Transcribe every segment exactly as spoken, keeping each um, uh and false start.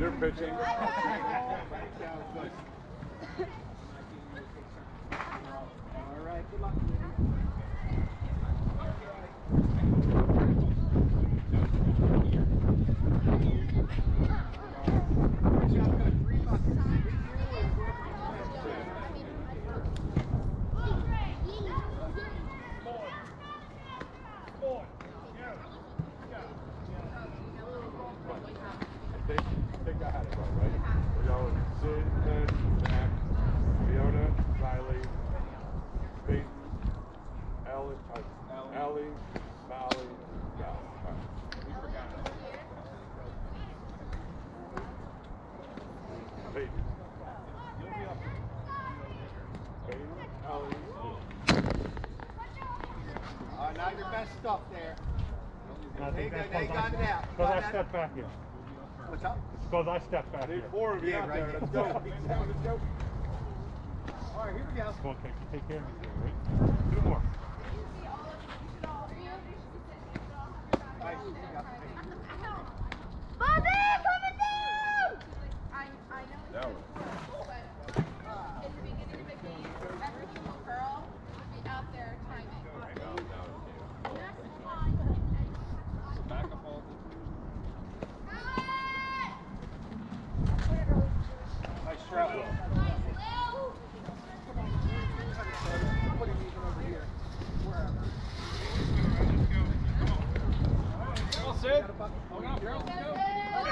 They're pitching. All right, good luck. Not your best stuff there. They, they, they got it out. Because I stepped back here. What's up? Because I stepped back Need here. four of you Yeah, out right. there. Let's go. Let's go. All right, here we go. Come on, Kate. You take care of me here, right? Two more. Bobby, coming down! I, I know That one. but uh, in the beginning of the game, every single girl would be out there timing. Back up all Nice shot. Somebody leaving over here. Wherever. Well, Sid. Hold on, girls. Let's go.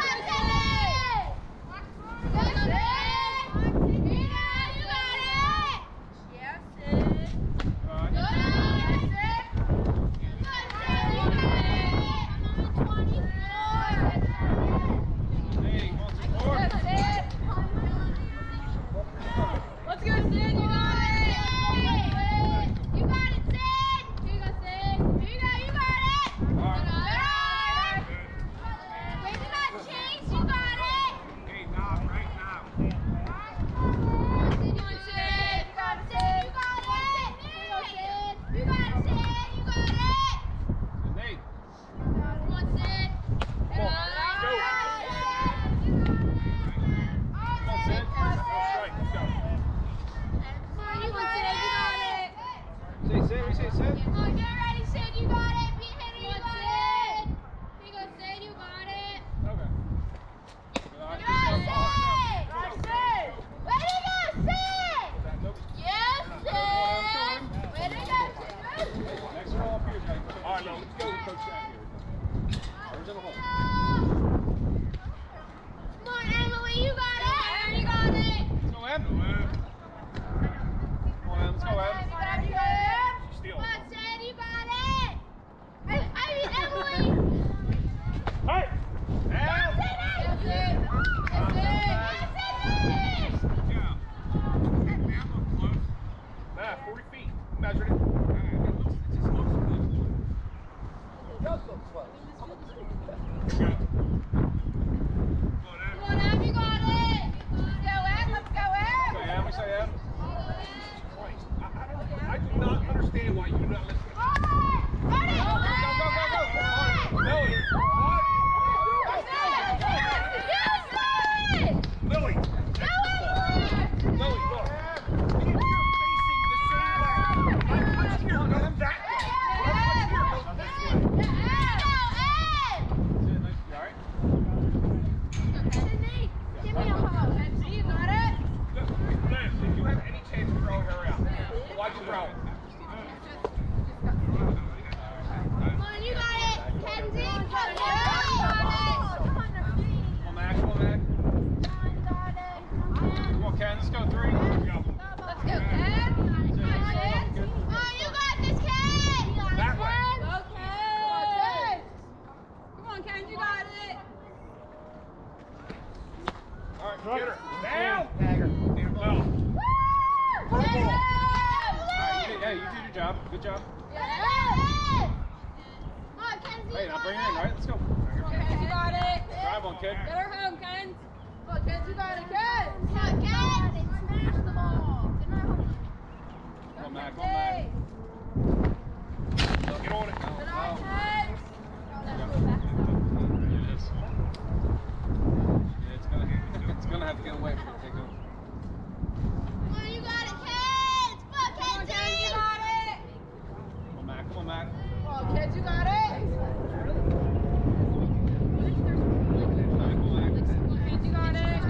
Good job. Yeah. Hey, now bring her in, right? Let's go. Okay, you got it. Drive on, kid. Get her home, Ken. Come on, Ken, you got it, Ken. Come on, Ken. Smash the ball. Get her home. Come on, Mac. Come on, Mac. Get on it. Get on, Ken. It is. Yeah, it's gonna to get away from it. Take it. Come on, you got it, kids! Come on, Come on, Kenzie! kids, you got it! Come on, Mac. Come on, Mac. Come on, kids, you got it! Come on, Mac. Kids, you got it!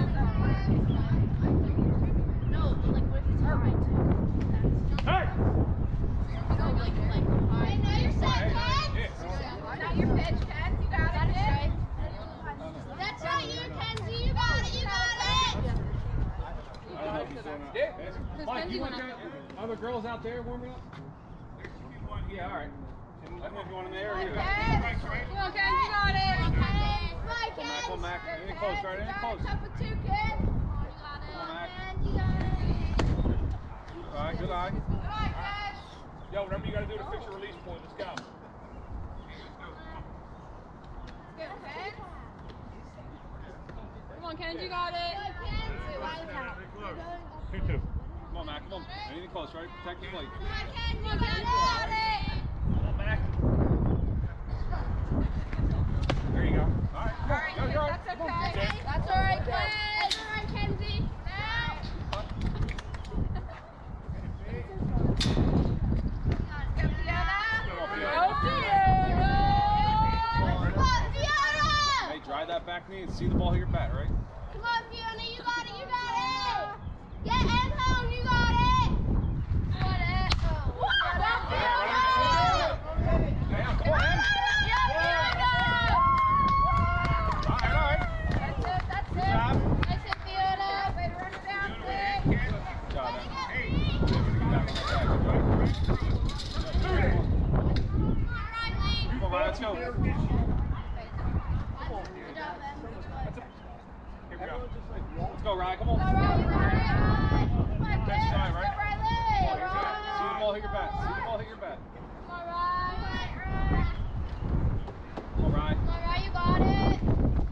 No, but like, what if it's hard? Hey! You know, like, like, I know you're set, kids! Not your pitch, Ken. You got it, kid. That's right, you, Kenzie! You got it, you got it! I don't know if he's doing it. Yeah. Mike, you want to other girls out there warming up? Yeah, all right. I don't know if you want them there or Come here. on, Ken. Come on, Ken. You got it. Come on, Come kids! on, Mac. Any close, right? Any close. Top of two, kid. Come on, Mac. You got it! All right, good eye. Good eye, Ken. Yo, whatever you gotta do to fix your release point, let's go. Good, Ken. Come on, Ken. You got it. Two, two. Come on, Mac. Come on. Anything close, right? Protect your plate. Come on, Ken, you got it! Come on, Mac. There you go. All right. All right, Go, kid. go. That's okay. That's all right, Ken. That's all right, Kenzie! Go, Fiona. Go, Go, Fiona. Come on, Fiona! Hey, drive that back knee and see the ball hit your bat, right? Come on, Fiona, you got it, you got it! Get in home, you got it! Got it! What? Go, Fiona! Yeah, come on, man. Yeah, Fiona! All right, all right. That's it. That's Good it. job. Nice hit, Fiona! Way to run it down, kid. Good job, man. Alright, Lee! Come on, Ryan, let's go. Good job, man. Here we go. Let's go, Ryan. Come on. All right, you got it! Come on, Catch kids! time, right? Go, Riley! Come on, see the ball hit your bat. See the ball hit your bat. Come on, Ryan! Come on, Ryan. Come on, Ryan, you got it!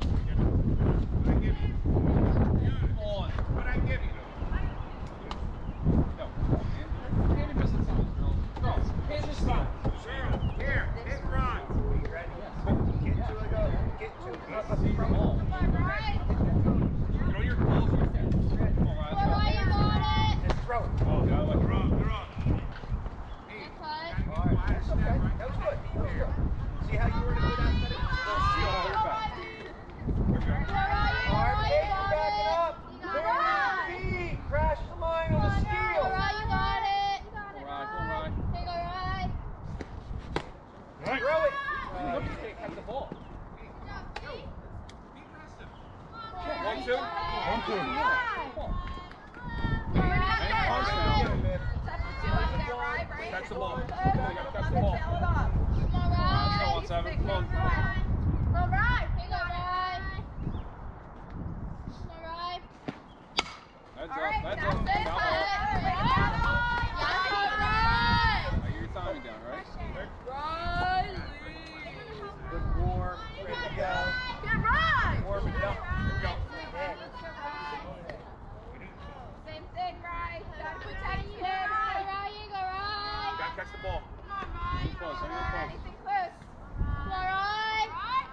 Come on. What I give you? Go. Can't be missing some of these girls. Girls, can't miss some. Here, hit Ron. Get to it, go. Get to it. Come on. Come on, Ryan! You know your balls are there. Come on, Come Ryan. on, Ryan, you got it! Just throw it. Oh, yeah, I like it. Good cut. All right, that's okay. That was good. That was good. See how you were to go down to the See the ball hit your bat. Here we go. Come on, Ryan, All right, you Kate, got back it it! up. You There got you it! feet. Crash the line on the Come steal. on, Ryan, you got it! Come on, Ryan. Come on, Ryan. Here you go, Ryan. Right. Throw it. Look, you can't catch the ball. One, two. One, two. Come on. Any close now. Touch the two up there, right? Right? Catch the ball. Good. You gotta catch the Let ball. it sail it off. Come on, Let's go, Ryan. one seven. Come on. Come on, Ryan. Here you go, Ryan. Come on, Ryan. That's All up. right, That's that's up. it. Foul That's ball. it. Yes, go, Ryan. I hear your timing down, right? Riley. Good four. Ready to go. Get right. Four, we go. Here we go. Same thing, right? Gotta protect Ryan, you go, him. Ryan. Ryan, go, Ryan. Gotta catch the ball. Come on, Ryan. Anything close, anything close. Anything close. Come on, Ryan.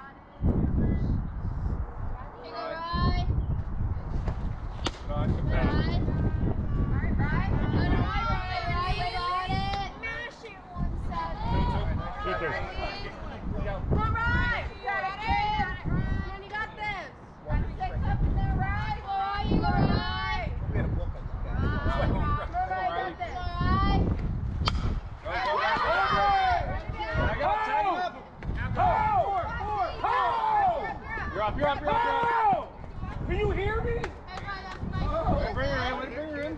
Here you go, Ryan. Good eye. Good Good, pass. Ryan. All right, Ryan. Good, Ryan. Ryan, you got it. Mash it one seven. Two, two. Come on, Ryan. You got it. Come on, you got this. Got six up in there, Ryan. Come on, Ryan, you go, Ryan. We had a book on this guy. Ryan, Come on, got Riley. this. Come on, Ryan. Go, go, go, go. Tag up, tag up. You're up, you're up, you're up, you're up. Can you hear me? Hey, Ryan, that's nice. Hey, bring her in, way to bring her in.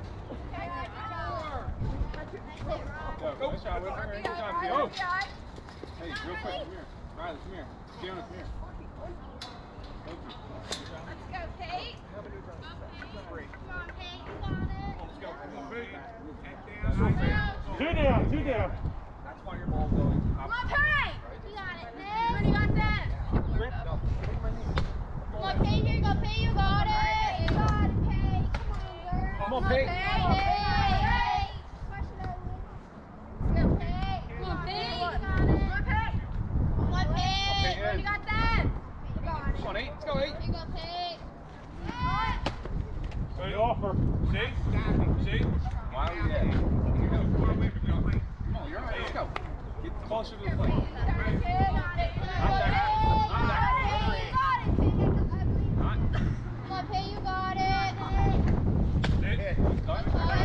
Go, go, good shot, way to bring her in. Good job, Fiona. Hey, real quick, come here. Riley, come here. Fiona, come here. Thank you. Let's go, Kate. Come on, Kate, you got it. Two down, two down. That's why your ball's going. Come on, Kate. You got it, When Nick. you got that? Come on, Kate, here you go, Kate, you got it. You got it, Kate. Come on, girl. Come on, Pete. Hey, hey. Come on, Kate. Come on, Kate. Come on, Kate. Come on, Kate. When you got that? Come on, eight. Let's go, eight. Here you go, Kate. See? See? Why are we there? Come on, you're all right. Let's go. Get closer to the plate. Not that. Not that. Not. Come on, Pay, you got it. Sit. Cut. Cut. Cut.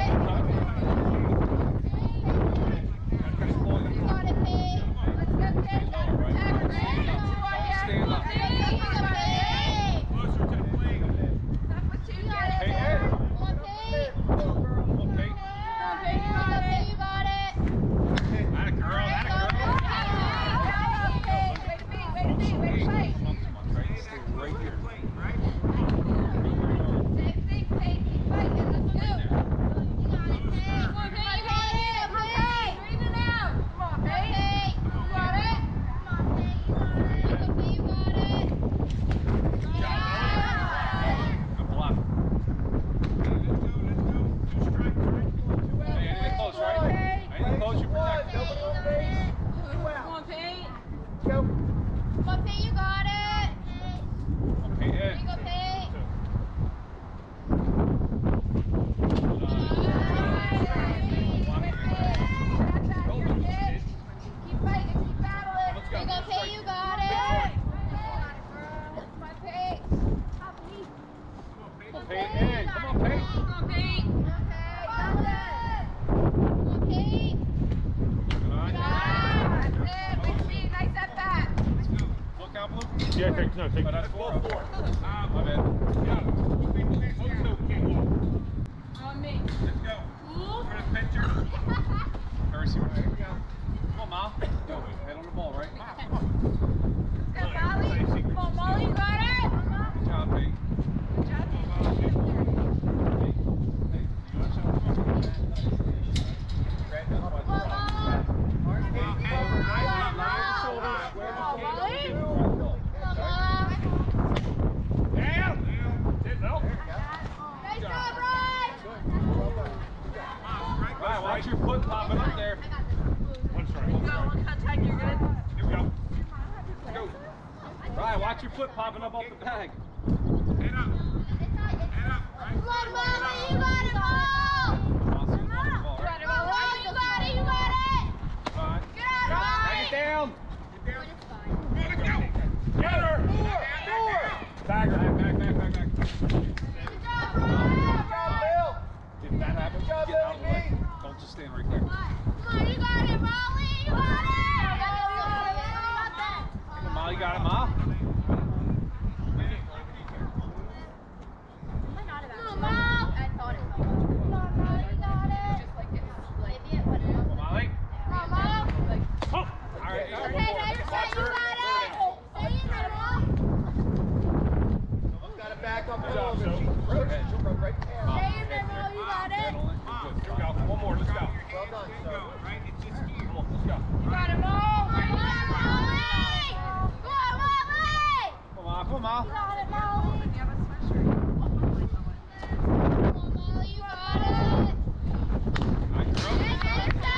Finish pulling You it. got it, Pay. Let's go, kid. All right. Stand up. Pay, you got it. Closer to the plate. That's what you You got get. it. Hey, Ed. Come on, Pay. Okay. Come on, Pay, you got it. That a girl. That a girl. Way to be, way to be, way to fight. Come on, come on, right? Stay right here. Same thing, Pay. Keep fighting. Let's go. You got it, Pay. Come on, Pay, you got it. Come on, Pay. Breathe it out. Come on, Pay. Pay. You got it. Come on, Pay, you got it. Come on, Pay, you got it. Good block. Hey, anything close, right? Anything close, you protect. Pay, you got it. Come on, Pay. Come on, Pay, you got it. Okay, Ed. Here you go, Pay. Keep fighting, keep battling. Let's Here you go. go, Pay, you got it. My Pay. Hey, Ed. Come on, Pay. Come on, Pay. Come on, Pay. Good eye. That's it. Big C, nice at bat. Look out, Blue. Yeah, take, no, take. Oh, that's four. four. Ah, my bad. On me. Let's go. Cool. For the pitcher. Mercy, right? Come on, Mal. Go. Head on the ball, right? Come on. Let's go, Molly. Come on, Molly, you got it. Good job, Pete. Good job. Hey, hey, you want some? Grab that one. Come on, Mom. Hey, over, nice, Come on, nice Mom. shoulder, square the Come on, shoulder. Molly. Right, Come on, Mom. Down. Sit, no. Nice job, Ryan. Right, watch your foot popping up there. One strike. Go, one contact, you're good. Here we go. Go. Right, watch your foot popping up off the bag. Head up. Head up. Right. Come on, Molly. You got it, Mom. I'll see the ball, the ball, Come right? on, Molly. You got it. You got it. All right. Get out, Take Ryan. it down. Let's go. Get her. Four. Four. Back, back, back, back, back, back. Good job, Ryan. If that happens, get out of the way. Don't just stand right there. Come on, you got it, Molly. You got it. Come on, Mal, you got it, Mal. Come on, Mom. I thought it. Come on, Molly. You got it. Maybe it went Come on, Molly. Come on, Mom. Oh. All right, you got Okay, one now you're more. set. You got it. Stay in there, Mom. Someone's got to back up a Good job, little bit. Joe. She'll run- she'll run right there. Stay in there, Mom. You got Head it. on it. You're good. Here we go. One more. Let's go. Well done, sir. Come on, let's go. You got it, Mo. Come on, Molly. Come on, Molly. Come on, come on, Mal. You got it, Molly. You have a sweatshirt. Come on, Molly. You got it. Nice girl. Stay in there. Stay in there.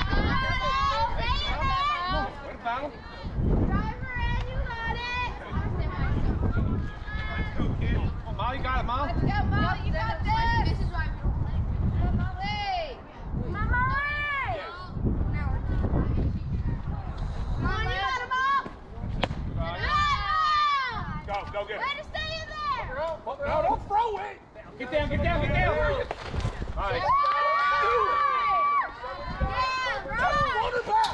Way to battle. Driver in. You got it. Let's go, kid. Come on, Mal, you got it, Mal. Let's go, Mo. You got this. This is why we don't play. Come on, Molly. Come on, Molly. Come on, you got it, Mom. Good eye. Good. Go, go get Way it. to stay in there. No, don't throw it. Get down, get down, get down. All right. Just run her back.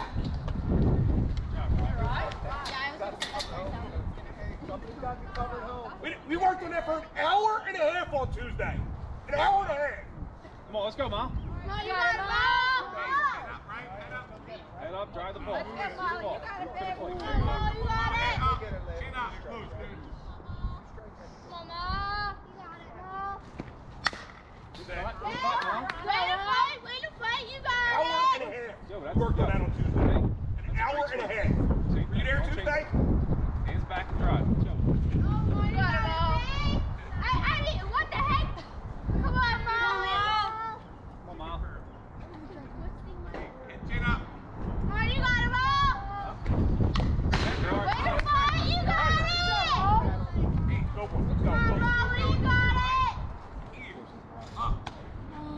Somebody's got to be covered home. We, we worked on that for an hour and a half on Tuesday. An hour and a half. Come on, let's go, Mal. Head up, drive the ball. Let's go, Molly. You got it, Look for the babe. plate. Come There you go. Get it, Liz. Hot, good hot, Mal. Way to fight, way to fight, you got Hour it. and a half. Yo, We that's worked on good. that on Tuesday. An hour and a half. See, Were you there don't change Tuesday? it. Hands back and drive. Chill. Oh my God, I, I didn't, what the heck? Come on, Mom. Come on, Mal. Chin up. Come on, you got it, Mom. Way to fight, you got it. Go for it. Let's go. Come on, Go. Molly, you got it. Up. Come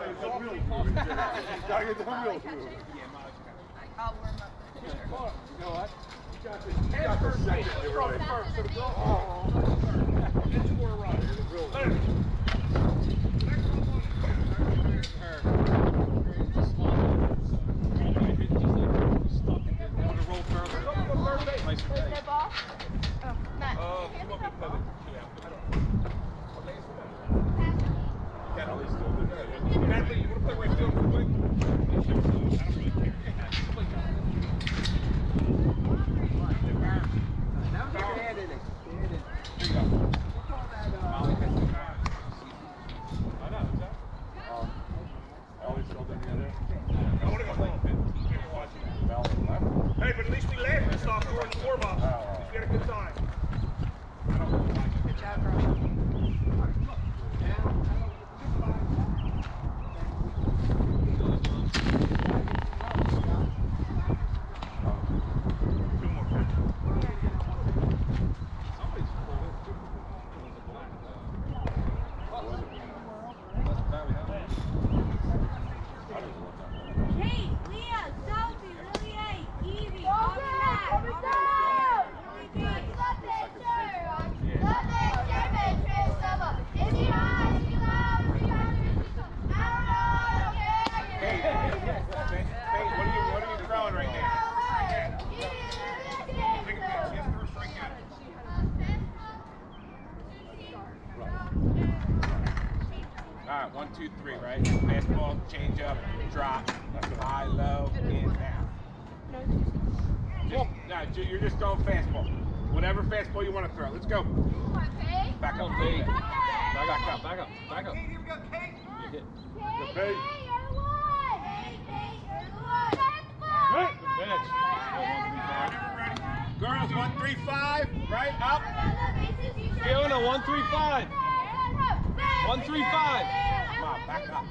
Gotta get the wheels moving. I'll warm up. You know what? You got this. You got the second. You're right. First, so the girl. Oh. It's more right. Where's the ball? Oh, Matt. Oh, you want me to put it? Yeah, at least still do that. Natalie, you want to play right field real quick? I don't really care. Now get your head in it. Here you go. Molly has the car. I know, is that? Um, Ellie's still doing the other. I want to go like fifteen. You're watching that. Bell and left. Hey, but at least we laughed and stopped during the warm up. We had a good time. I don't really like it. Good job, bro. Two more pitches. Somebody's pulled in too. It was a black, uh, That's the bad we have. Kate, Leah, Sophie, Lily A, Evie, Go, all go, the Matt, go, all go. the Matt, Hey, hey, what are you, what are you throwing right now? Take a pitch. She has to throw a strike at it. All right, one, two, three, right? Fastball, change up, drop, high, low, in, down. Just, no, ju- you're just throwing fastball. Whatever fastball you want to throw. Let's go. Back up, Lee. Back up, back up, back up. Here we go, Kate. You hit. The bait. Right, the pitch. Girls, one, three, five, right, up. Feeling a one, three, five. One, three, five. Come on, back up.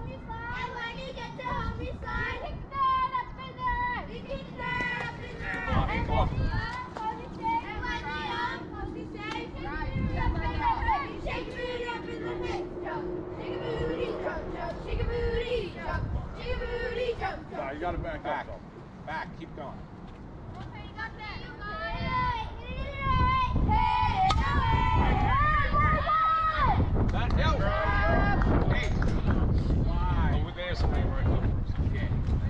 Nah, you gotta back Back. up. Back, keep going. Back, yo. Hey. Why? With there, somebody right over. Okay.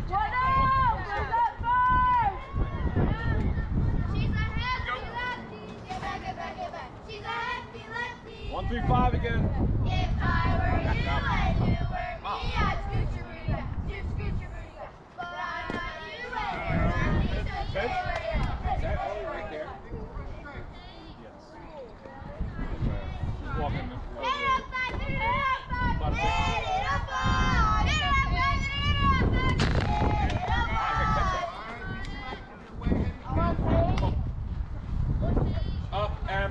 One, three, five again. If I were you Back up. and you were me, I'd scoot your booty back, just scoot your booty back. But I'm not you and you're not me, so stay where you're at. Is that all right there? Yes. Walking them. Get it up, back, get it up, back, About a get six. it up, back, get it up, back, get it up, back, get it up, back. Up and.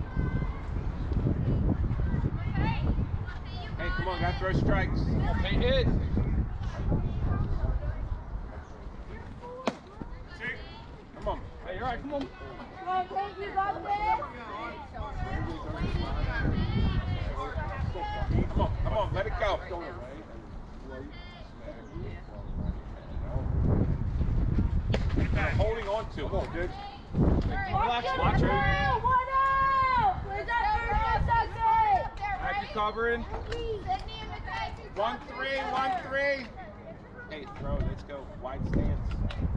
Hey, come on, gotta throw strikes. Okay, hit. Come on. Hey, you're right, come on. Come on, Kate, you got this. Come on, come on, let it go. You're holding on to it. Come on, Diggs. Relax, watch her. One out! Where's that first second? Back to covering. One, three, one, three. Hey, throw, let's go. Wide stance.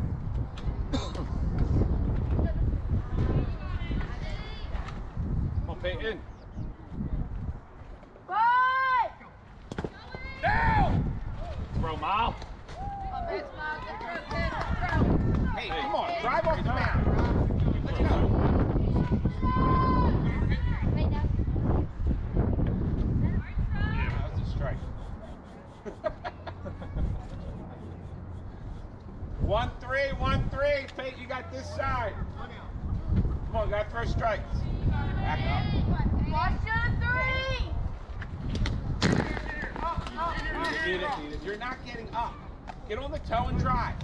Come on, Peyton. Five! Down! Throw, Mile. Hey, come on, drive off the mound. Let's go. Yeah, that was a strike. One, three, one, three. Pete, you got this side. Come on, gotta throw strikes. Back up. Watch your three! Need it, need it. You're not getting up. Get on the toe and drive.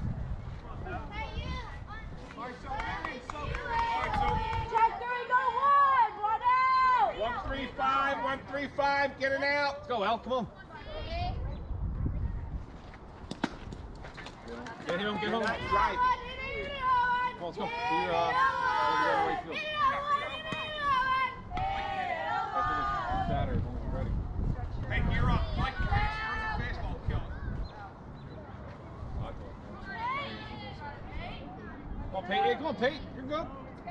Check three, go one! One out! One, three, five, one, three, five. Get it out. Let's go, Al. Come on. Get him, get You're home. not driving. Come on, let's go. Do your, uh, over there, right field. I think it's batter as long as you're ready. Hey, you're up. Mike, where's the baseball kill? Come on, Pete. Hey, come on, Pete. You're good.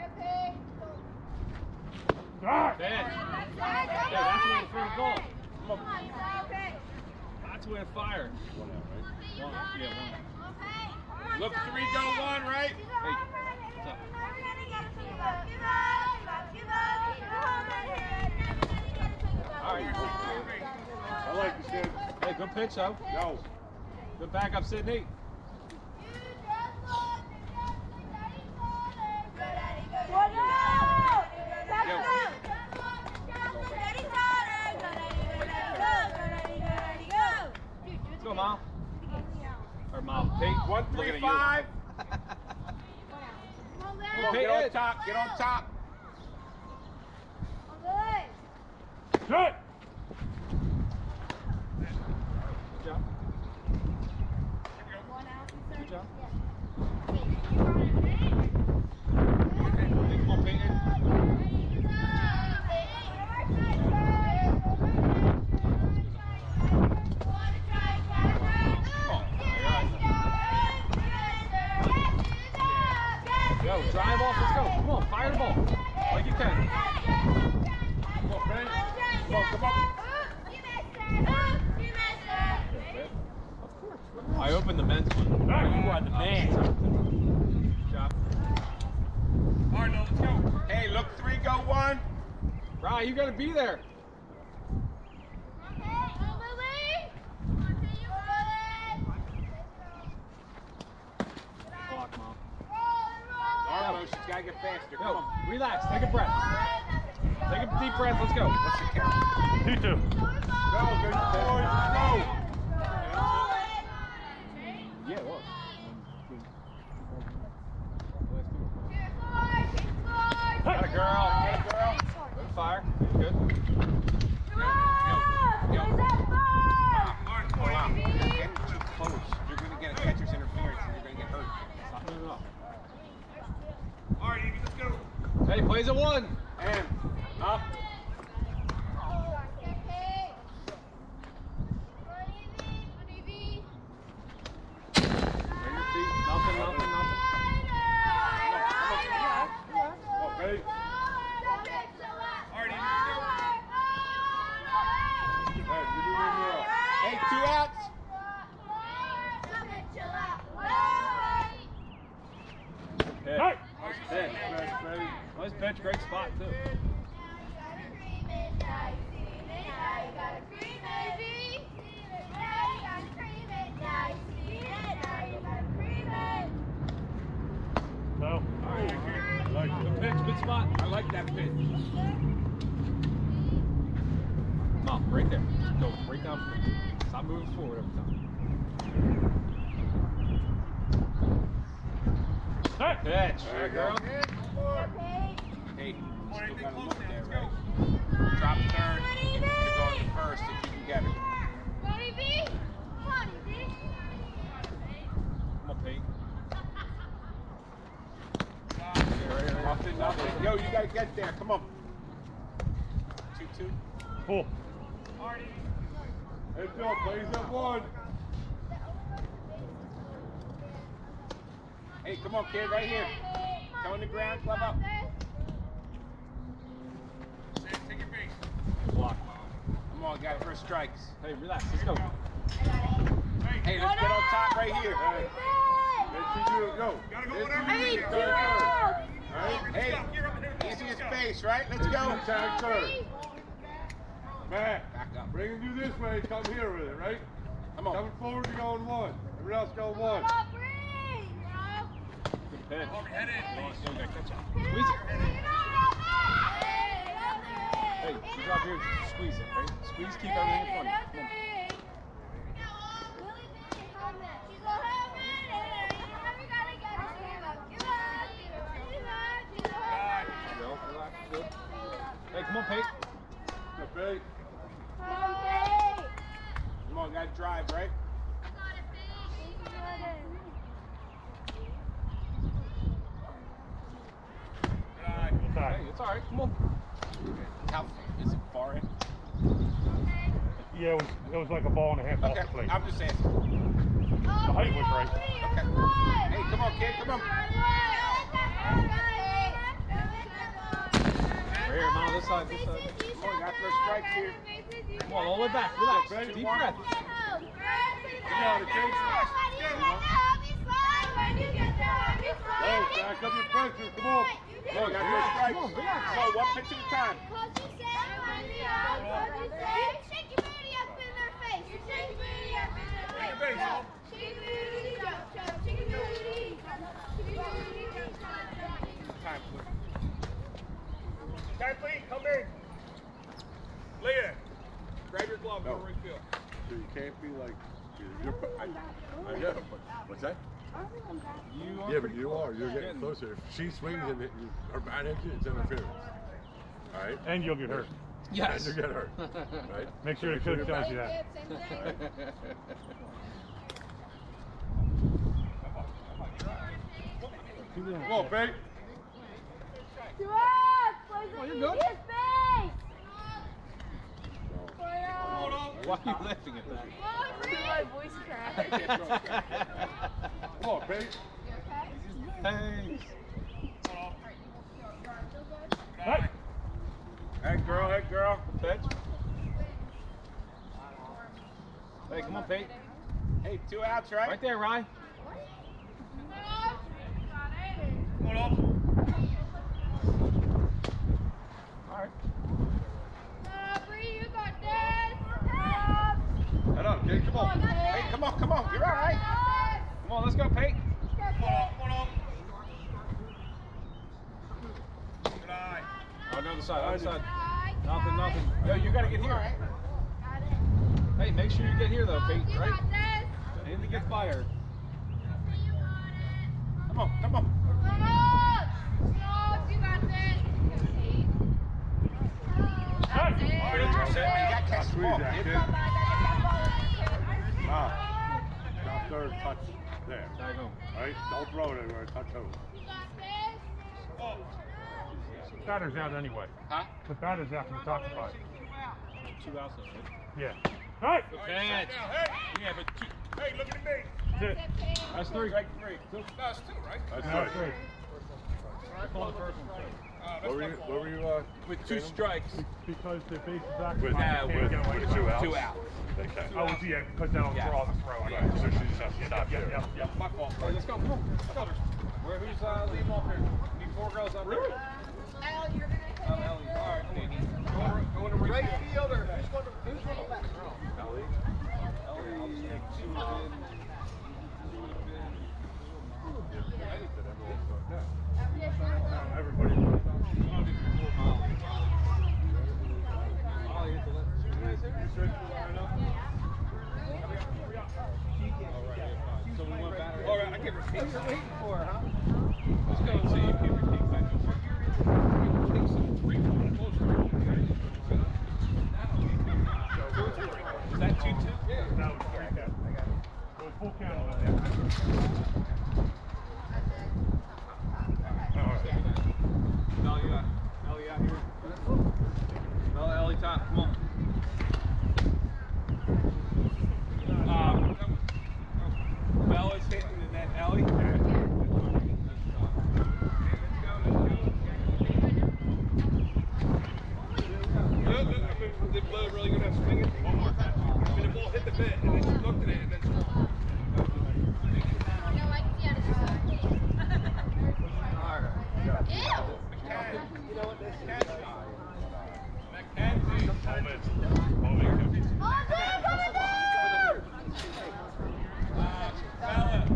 God. Bad. Yeah, that's the way to throw the ball. Come on. That's the way to fire. One out, right? One. Yeah, one. Look, three, go one, right? Hey, what's up? All right. I like you, Sid. Hey, good pitch, though. Go. Good backup, Sydney. Let's go, Mom. Or Mom. Pete. One, Looking three, at you. five. Come on, Pete, get on hit. top, get on top. Good. Good job. Good job. Hey, come on, Peyton. Go, drive off, let's go. Come on, fire the ball. Like you can. Come on, Frank. Come on, come on. Of course. I opened the men's one. All right. You are the man. Good job. All right, now let's go. Hey, look, three, go one. Ryan, you gotta be there. Block, Mom. Arm motions, gotta get faster. Come Go, on. relax, take a breath. Take a deep breath, let's go. What's the count? You too. Go, good boys, go. Yeah, it was. Got a girl. Hey, girl. Good fire. Good. Yo, yo, yo. All right, come Come on. on. Get too close. You're gonna get a catcher's interference and you're gonna get hurt. Stop moving up. All right, Evie, let's go. Hey, plays a one. And up. Bring your feet. Nothing, nothing, nothing. Oh, ready? All right, Evie, let's go. Hey, you're doing your own. Hey, two outs. Pitch. Hey. Nice pitch. Nice pitch. Great spot, too. No. I like it. Good pitch. Good spot. I like that pitch. Mom, right there. Just go right down from there. Stop moving forward every time. Hey. Pitch. There you girl. go. Hey, you still anything gotta close look there, there, let's right? Drop third. You're going to first if you can get it. Come on, Pete. Nothing, nothing. Yo, you gotta get there. Come on. Two, two. Pull. All right, Evie. Hey, Phil, plays at one. Hey, come on, kid, right here. Go on the ground, club up. Sam, take your base. Block, Mom. Come on, got it for strikes. Hey, relax. Let's go. Hey, Hey, let's get on top right here. Hey. Let's see you go. Gotta go whatever you need. Go third. Right? Hey, easiest base, right? Let's go. Tag third. Matt, Back up. bring him through this way. Come here with it, right? Come on. Coming forward, you're going one. Everyone else going one. Good pitch. Head in, You don't gotta catch up. Squeeze it. Hey, you drop here. Just squeeze it, okay? Squeeze, keep everything in front of you. Come on. Go, relax. Good. Hey, come on, Pete. Okay. Come on, gotta drive, right? It's all right. Come on. How is it far in? Yeah, it was it was like a ball and a half off Okay, the plate. I'm just saying. The height was right. Okay. Hey, come on, kid, come on. Right here, Mom, this side, this side. Come on, you got those strikes here. Come on, all the way back. Relax. Ready? Deep One. breath. Come on, the cage smash. Hey, back up your pressure. Come on. Come on, got those strikes. Come on, relax. So one pitch at a time. Shake your booty up in their face. Shake your booty up in their face. Shake your booty, son. Shake your booty, jump, jump. Shake your booty, jump, shake your booty, jump, jump. Time, please. Kathleen, come in. Leah, Grab your glove, No. go right field. So you can't be like, you're, I, I know, but what's that? You are Yeah, but you are. You're getting closer. If she swings and it, you, her bat hits you, it's interference. All right? And you'll get hurt. Yes. And you get hurt. Right? Make sure the So coach you're tells you back. that. Come on, babe. To us! Play the Oh, you're easiest good. space! Why are you laughing at that? My voice cracked. Come on, babe. Thanks. Hey, Head girl, head girl. Pitch. Hey, come on, Pete. Hey, two outs, right? Right there, Rye. hold on. All right. Bree, you got this! Head up, kid. Come on. Hey, come on, come on. You're all right. Come on, let's go, Pete. Hold on, hold on. Good eye. Oh, no, other side, other side. Nothing, nothing. Yo, you gotta get here. Hey, make sure you get here, though, Pete, You right? got this! Aim to get fired. Come on, come on. Come on! No, you got this! Hey. You gotta catch the ball, Squeeze that, kid. kid. Nah. Stop third, touch there. Tag home. All right? Don't throw it anywhere. Touch home. You got this! The batter's out anyway. Huh? The batter's out from the top of five. Two outs, though, right? Yeah. Hey! Pitch. Yeah, but two. Hey, look at me. That's it. That's three. Strike three. That's two, right? That's That's right. it. I called the first one. What were you, what were you, uh, With two saying? strikes. Because the base is occupied. With, you can't with, get away with from two it. outs? Two outs. They can. Oh, yeah, because that'll Yeah. draw the throw. Right, so she just has to stop Yep, there. yep, yep. My fault. All right, let's go. Come on. Let's go. Where, who's uh, leading off here? Need four girls out there. Al, you're gonna hit Um, Ellie. All right, cool. Go, go to right fielder. Who's going to, who's going to left? Ellie. Ellie. She was in. Everybody. Molly hit the left. You guys here? So we went back. All right, I can repeat. What are you waiting for, huh? Let's go and see if you can repeat back. I think so. Three, close to three. Two or three. Is that two two? Yeah. That was three count. It was full count on that. Mel, you got Ellie out here. Mel, Ellie top. Come on. Um, Bella's hitting and then Ellie. Look, look, I mean, did Bella really go down swinging? One more time. I mean, the ball hit the bit and then she looked at it and then swung. No, I can see how this is. Ew! You know what this is? Mackenzie. Moments. Moments. Oh, dude, coming down! Uh, Bella.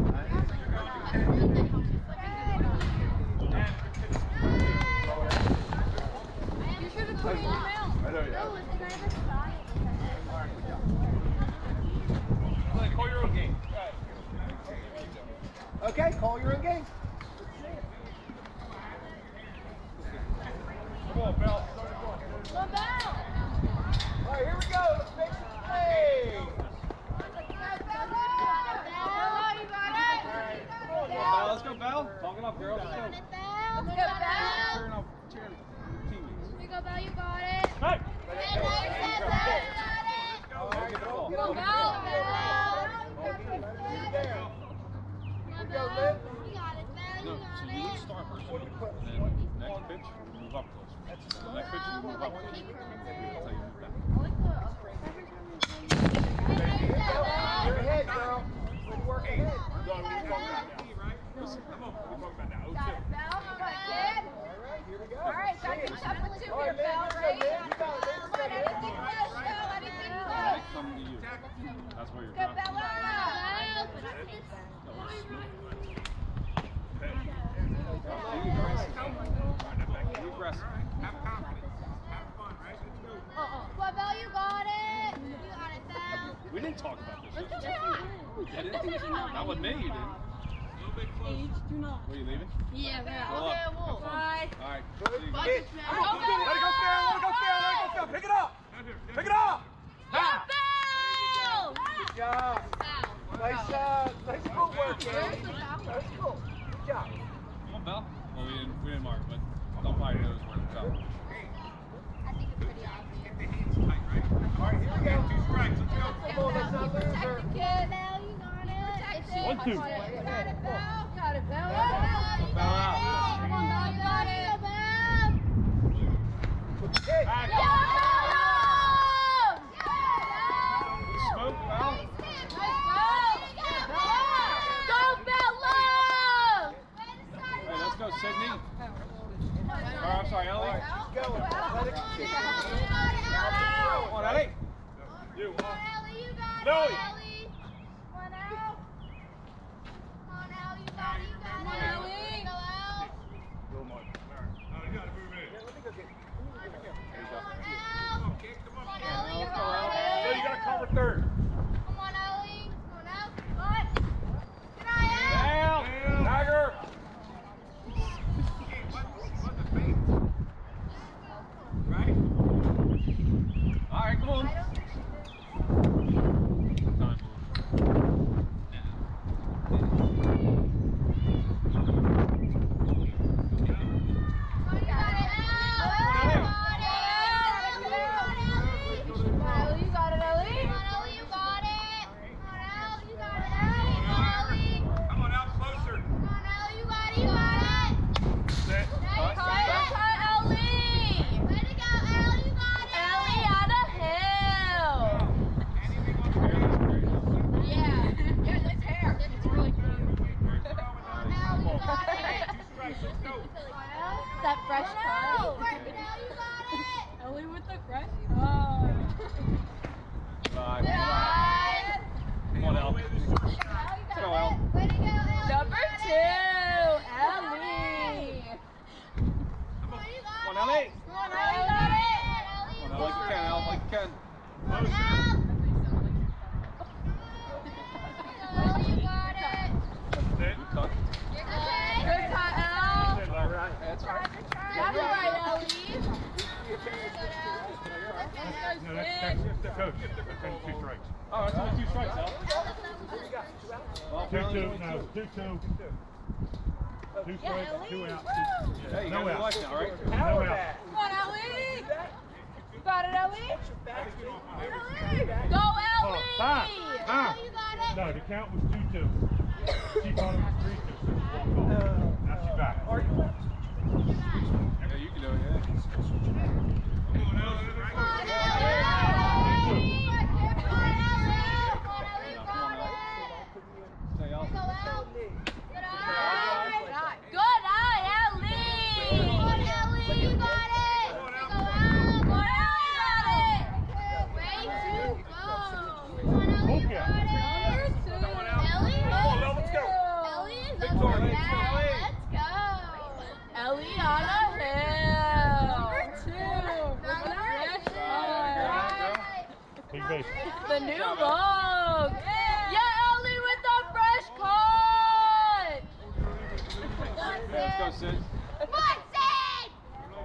You should have put it in your mouth. I know you have. No, it's not even fine. Like, call your own game. Okay, call your own game. Come on, Bella. Go down! All right, here we go. Let's make some plays. Bella, you got it! Bell, let's go, Bell. Talk it up, girls. Let's go. Let's go, Bella! Turn up. Cheer. Move up closer. The next picture, you move up closer. Until you move back. You're ahead, girl. Work ahead. Go on, what are you talking about now? Listen, come on, what are you talking about now? oh two. Got it, Bell. Come on, kid. Alright, here we go. All right, got to catch up with two here, Bell, right? Come on, anything less, Bell, anything They less. come to you. That's where you're Good, going. Bella. Be aggressive. Be aggressive. Have confidence. Have fun, right? Let's go. Well, Bell, you got it. You got it, Bell. We didn't talk about this. Did it? Not with me, you didn't. A little bit closer. Were you leaving? Yeah, Bell. Well, Okay, have well. fun. Bye. All right. Good. See you guys. Hit. Come on, let it go down, let it go down, let it go down. Pick it up. Pick it up. Yeah, Bell! Good job. Nice, uh, nice footwork, Gary. That's cool. Good job. Come on, Bell. Well, we didn't, we didn't mark, but umpire knows where to go. I think it's pretty obvious. Get the hands tight, right? All right, here we go. Two strikes. Let's go. Come on, let's not lose her. Protect the kid. Bell, you got it. If she- One, two. Got it, Bell. Got it, Bell. Bell, you Bell got out. it. Come on, Bell, you got it. Bell. Hit. Back. Yeah, Bell! Smoke, Bell. Go, Bella! Hey, let's go, Sydney. Or, I'm sorry, Ellie. Keep going. Let it kick. Come on, Ellie. You. Come on, Ellie, you got it. Lily. Ellie. Come on, out. Come on, Ellie, you got it. You got it. Ellie. Go out. Little Mike. All right. Oh, you gotta move in. Let me go get it. Come on, Come out. on, kid. Come Come on. on, Ellie, you let's go, got Ellie. So it. you gotta cover third. Come on, Ellie. Come on, out. What? Good eye, out. Down. Tiger. Right? All right, come on. I don't think she did. Time. Come on, you got it, out. Come on, Ellie. Ellie, you got it, Ellie. Come on, Ellie, you got it. Come on, Ellie, you got it, Ellie. Come on, Ellie. Come on out closer. Come on, Ellie, you got it, you got it. Set. Nice Cut, cut. cut, Ellie. Way to go, Ellie, you got it. Ellie on a hill. Anything on the ground? Yeah. Yeah, nice hair. It's really cute. Ellie, you got it. Two strikes. Let's go. That fresh Ellie, cut. work it out, you got it. Ellie with the fresh cut. Five. Nice. Come on, El. Ellie, you got Let's go, it. El. Way to go, Ellie. Number You got two, it. Ellie. Come on, you got Come on, it. Ellie. Come on, Ellie, you got it. Ellie, you Come on, El, like you got can, El, like you can. Come on, El. Ellie, you got it. Set. Good cut. You're good. Good cut, Elle. Set. All right. That's right. That's right, Ellie. Good, El. No, that's, that's, that's coach. That's two strikes. Oh, that's only two strikes, El. Well, Two, apparently two, only no, two. two, two. Two Yeah, strikes, Ellie. two out, Woo. two. Hey, you No got a new out. life now, right? No Power out. back. Come on, Ellie. You got it, Ellie. Ellie. Go, Oh, Ellie. five. Ellie, Ah. you got it. No, the count was two, two. She thought it was three, two, so she walked off. Now she back. Are you left? Yeah, you can do it, yeah. Come on, Ellie. Come on, Right? Ellie. Come on, Ellie. Come on, Ellie, you Come on, got El. it. Say, El. Go, El. Good eye. Good eye, Ellie. Come on, Ellie, you got it. Go, El. Come on, Ellie, you got it. Way to go. Come on, Ellie, you Okay. got it. Number two. Ellie, Come on, El, let's go. Ellie is Big up torque. for that. Let's go. Ellie on a hill. Number two. With the fresh cut. Big base. The new look. Yeah, Ellie with the fresh cut. Yeah, let's go, Sid. Come on, Sid.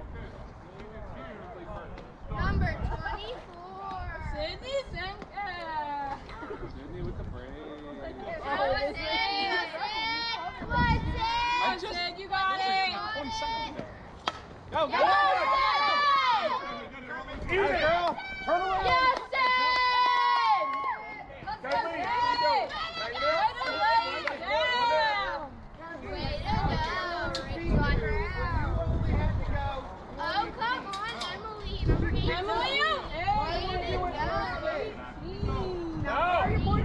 Number twenty-four. Sydney Zenka. Sydney with the braid. Come on, Sid. Sid. Come on, Sid. I Sid, just, you got it. twenty seconds ago. Go, go. Yes, Sid. Easy, girl. Turn around. Yes, Sid. Let's go, Go, Lee. Sid. Hang it up. Way to go. Way to go. Rich Roger.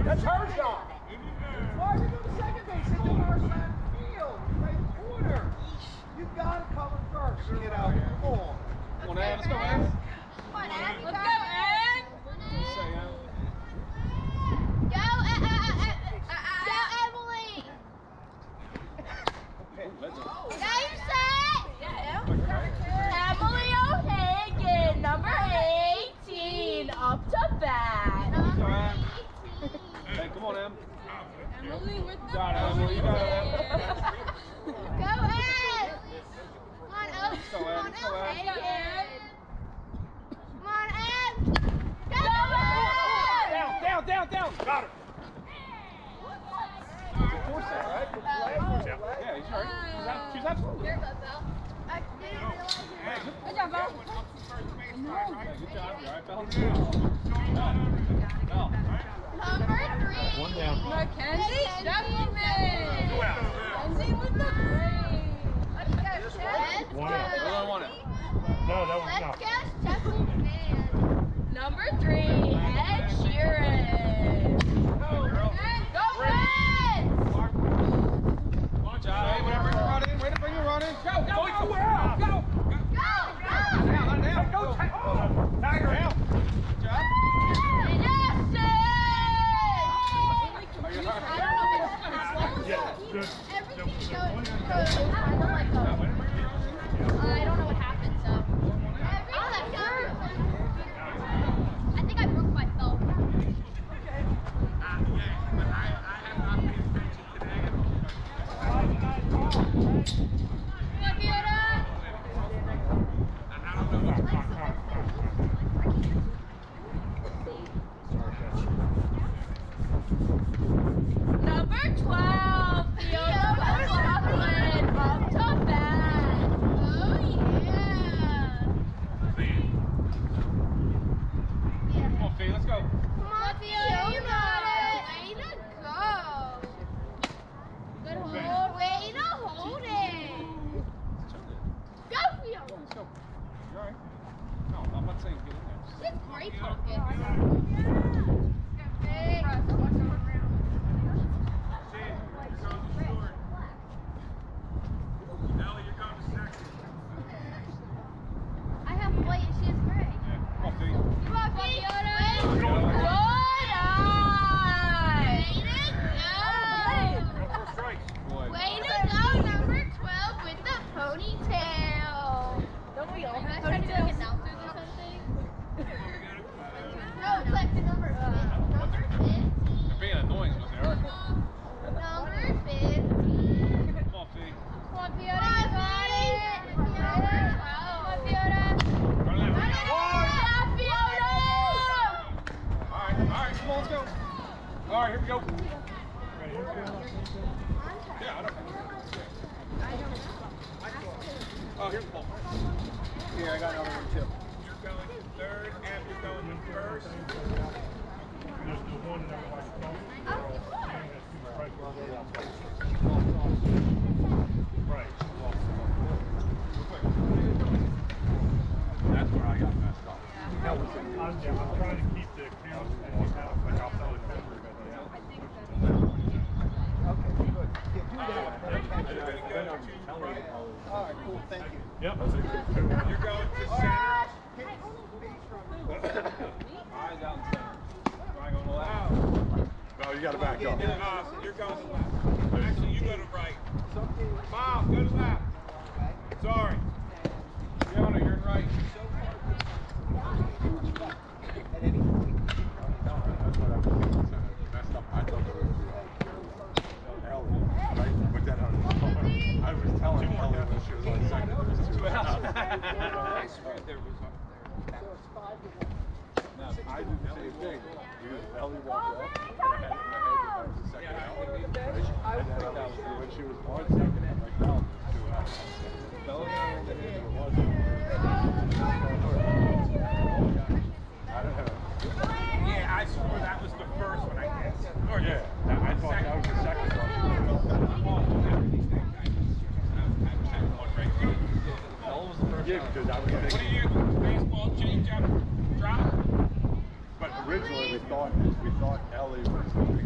That's her job. Why are you doing second base? Hit the far side of the field. Play corner. You gotta cover first, kiddo. Come on. Come on, Ed. Let's go, Ed. Come on, Ed. Let's go, Ed. Say, Ed. Go, uh, uh, uh, uh, go, Emily. Let's go. Now you set. Emily O'Hagan, number eighteen, up to bat. All right. Hey, come on, Em. Emily with the Got it, Emily. You got it, Em. Go, Ed. Come on, Oak. Go, Come Ed. on, Go, Ed. O'Hagan. Come on, Ed. Go, Ed. Down, down, down, down. Got her. Force that, right? Yeah, he's right. She's, ab- she's absolutely. Here, Bubba. I didn't realize it. Good job, Bo. Yeah, good job. You all right, Bella? Bella. Number three. One down. Mackenzie Sheffield. Mackenzie with the green. Let's go, Shep. One I out. don't want it. No, that was Let's not. go, Sheffield man. Number three, Ed Sheeran. Go, girl. Go, Reds! Good job. Hey, way to bring the run in. Way to bring the run in. Go, go, go. Go, go. Go, go. Down, down, down. Go, Tiger. down. Good job. Are you all right? Yeah, good. Everything's The- the going point good. is- I don't like Yeah, those. way to bring the run in. I don't know what happened, so. Everything's good. I think I broke my thumb. Come on, Fiona. Number twelve, Fiona McLaughlin, up to bat. Oh, yeah. Come on, Fee, let's go. Come on, Fiona, you got it. Way to go. Good hold. Way to hold it. Go, Fiona. Let's go. You all right? No, I'm not saying get in there. She's great talking. Hey. I have white and she has gray. Yeah. Come on, Fee. Come on, Fiona. Good eye. Way to go. First strike. Boy. Way to go, number twelve with the ponytail. Don't we all Am I have trying to be like ponytails? announcers or something? No, it's like the number fifteen. Number fifteen. They're being annoying with they are. Number fifteen. Come on, Fee. Come on, Fiona, you got it. Fiona. Come on, Fiona. Run that way. Yeah, Fiona. All right, all right, come on, let's go. All right, here we go. Yeah, I don't. Oh, here's the ball. Here, I got another one too. You're going third and you're going first. There's the one that was right. That's where I got messed up. I'm, yeah, I'm trying to keep the count and keep out like outside the fender. Okay, good. Yeah, do that. All right, cool. Thank you. Yep. You're going to center. Eyes out in center. Try going to left. No, you gotta back up. Uh, you're going to left. Actually, you go to right. Miles, go to left. Sorry. Fiona, you're in right. At any point. That's what I was messed up. I thought it was Ellie, right? But then I was, I was telling Ellie when she was on second, there was two outs. I swear there was up there. So it's five to one. No, I did the same thing. Because Ellie walked up, and I had it in my head that that was the second out. Right? And then when she was on second, I'm like, no, there's two outs. Bella, And then it wasn't. I don't know. Yeah, I swore that was the first one I guessed. Or Yeah, that- I thought that was the second one. Bella was the first Yeah, out. because I was What do thinking, you, baseball change up, drop? but originally we thought, we thought Ellie was going to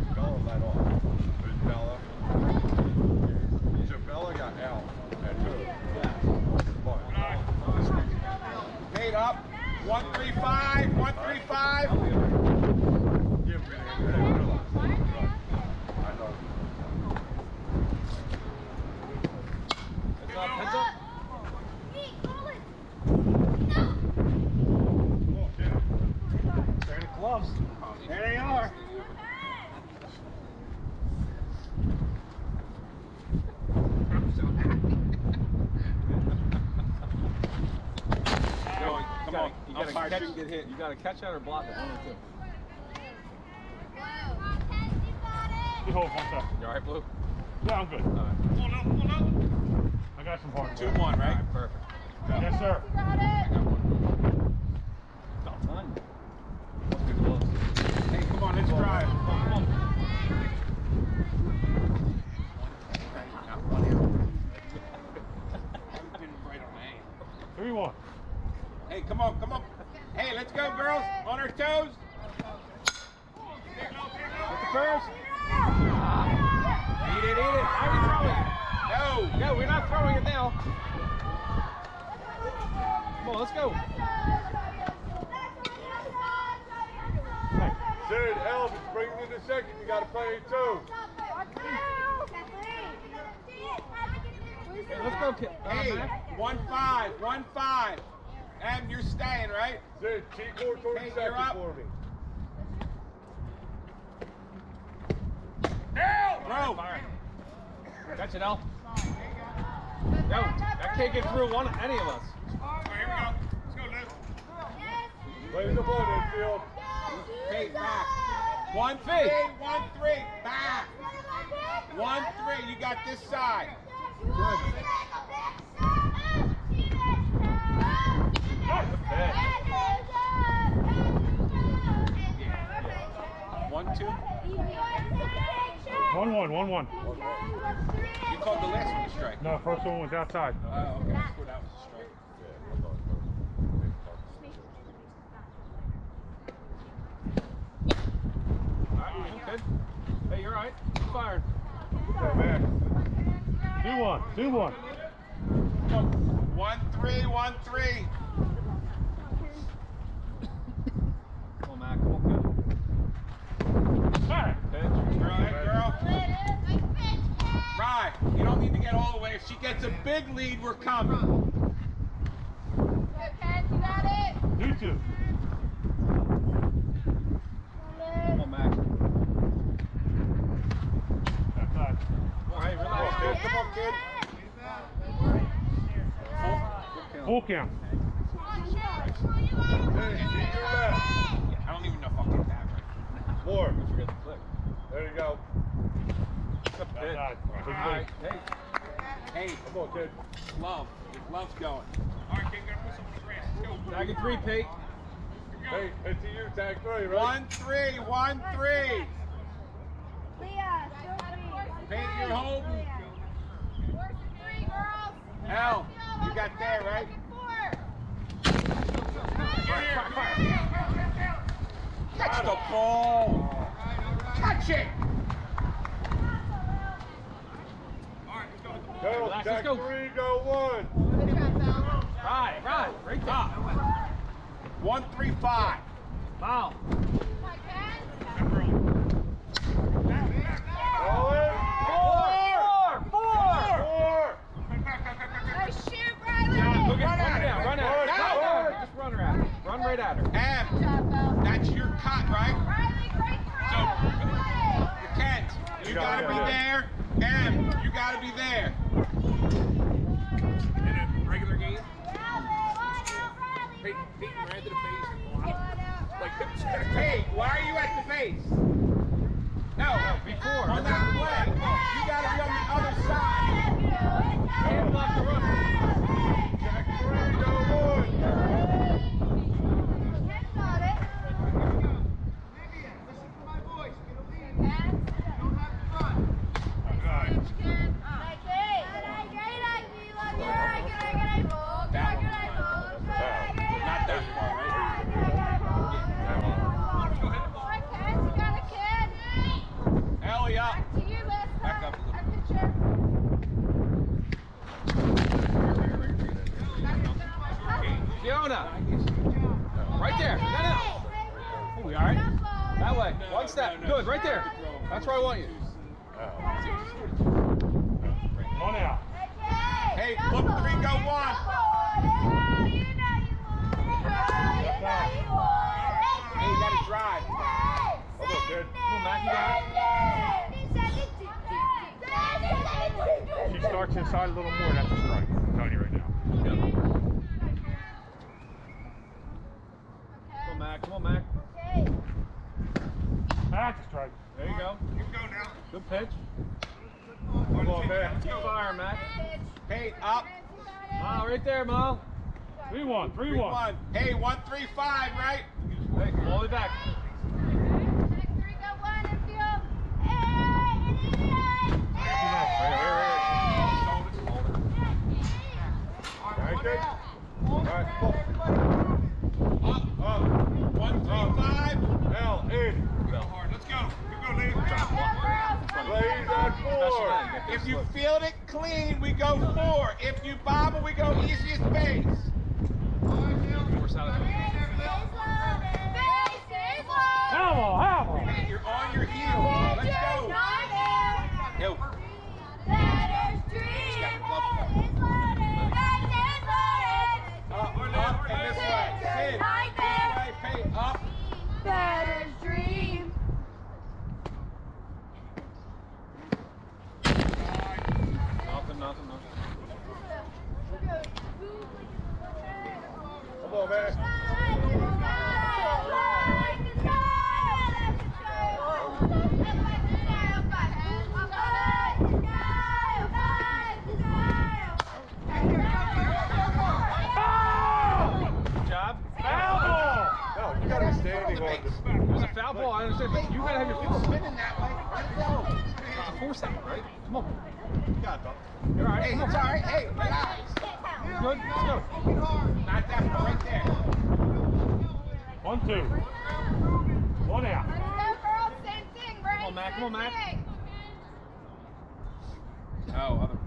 Alright, catch, shouldn't get hit. you got to catch that or block it. One or two. You hold one second. You all right, Blue? Yeah, I'm good. All right. Pull up, pull up. I got some hard Two work. one, All right? right, perfect. Yes, sir. You got it. Stop time. Let's get close. Hey, come on, let's drive. Come on, come on. three one. Hey, come on, come on. Hey, let's go, girls. On our toes. Get the first. Eat it, eat it. Why are we throwing it? No. No, we're not throwing it now. Come on, let's go. Sid, Elvis, bring it in a second. You got to play it too. Hey, let's go, kid. Uh, Hey, Mac. one five, one five. And you're staying, right? Sid, cheat code towards Hey, the you're second up. for me. Bro. Fire. Catch it, Al. No, that can't get through one any of us. Play the ball, infield. Hey, back. One three, one three, back. One three, you got this side. One two. One one, one one. You called the last one a strike. No, first one was outside. Oh, okay. I thought that was a strike. All right, good. Hey, you're all right. Fired. Go back. Two one, two one. One three, one three. Come on, Mac. Come on, kid. Hey. Pitch. Girl, hey, girl. Right. You don't need to get all the way. If she gets a big lead, we're coming. You two. Come on, Mac. Outside. Come on, hey, Come on, relax, kid. kid. Come on, kid. Full count. Sid, cheat your left. I don't even know if I'll get that right. More. Don't forget the click. There you go. Outside. All right, hey. Hey, Come on, kid. glove. Your glove's going. Tag it three, Pete. Hey, it's to you, tag three, right? One three, one three. Paint your holding. Al, you got there, right? Catch the ball. Catch it. Go, Relax, tag let's go. three, go one. Right, right. Right there. One three five. Foul. Roll it. Four. Four. Four. Four. Yeah, look at, run her down. Run at her. Run, Run run. at her. Just run her at her. Run right at her. M, that's your cut, right? So, you can't. You got gotta it, be yeah. there. M, you gotta be there. In a regular game, Pete, Pete ran to the base. Like hip check. Hey, why are you at the base? No, Before. on that play. You gotta be on the other side. Can't block the run. Tag three, go one. Not that far, right? Ellie up. Back up a little. Fiona. Right there. No, no. Oh, we all right? That way. One step. Good. Right there. That's where I want you. One out. Hey, look, three, go one. Hey, you gotta drive. Come on, kid. Come on, Mac. You got it. She starts inside a little more. That's a strike. I'm telling you right now. Good pitch. Come on, man. Keep firing, Matt. Hey, up. Mal, right there, Mal. Three one, three Three one. one. Hey, one three five, right? Hey, come all the way back. Right there. All right, come on. Up, up. One three five. L, in. Go hard. Let's go. Here we go, ladies. Plays at four. If you field it clean, we go four. If you bobble, we go easiest base. Force out of it. Come on, have on. Hey, you're on your heels. Let's go. Yo. Up, up, and this way. Sit. This way, pay up. Better's dream. Nothing, nothing, nothing. Come on, man. Good job. Foul ball. No, you gotta be standing on this. It was a foul ball, I understand, but you gotta have your feet spinning that way. Not to force that, right? Come on. You got it, though. You're all right. Hey, Come it's on. all right. Hey, relax. Good. Let's go. Not that one right there. One two. One out. Come on, Matt. Come on, Matt. Oh, other.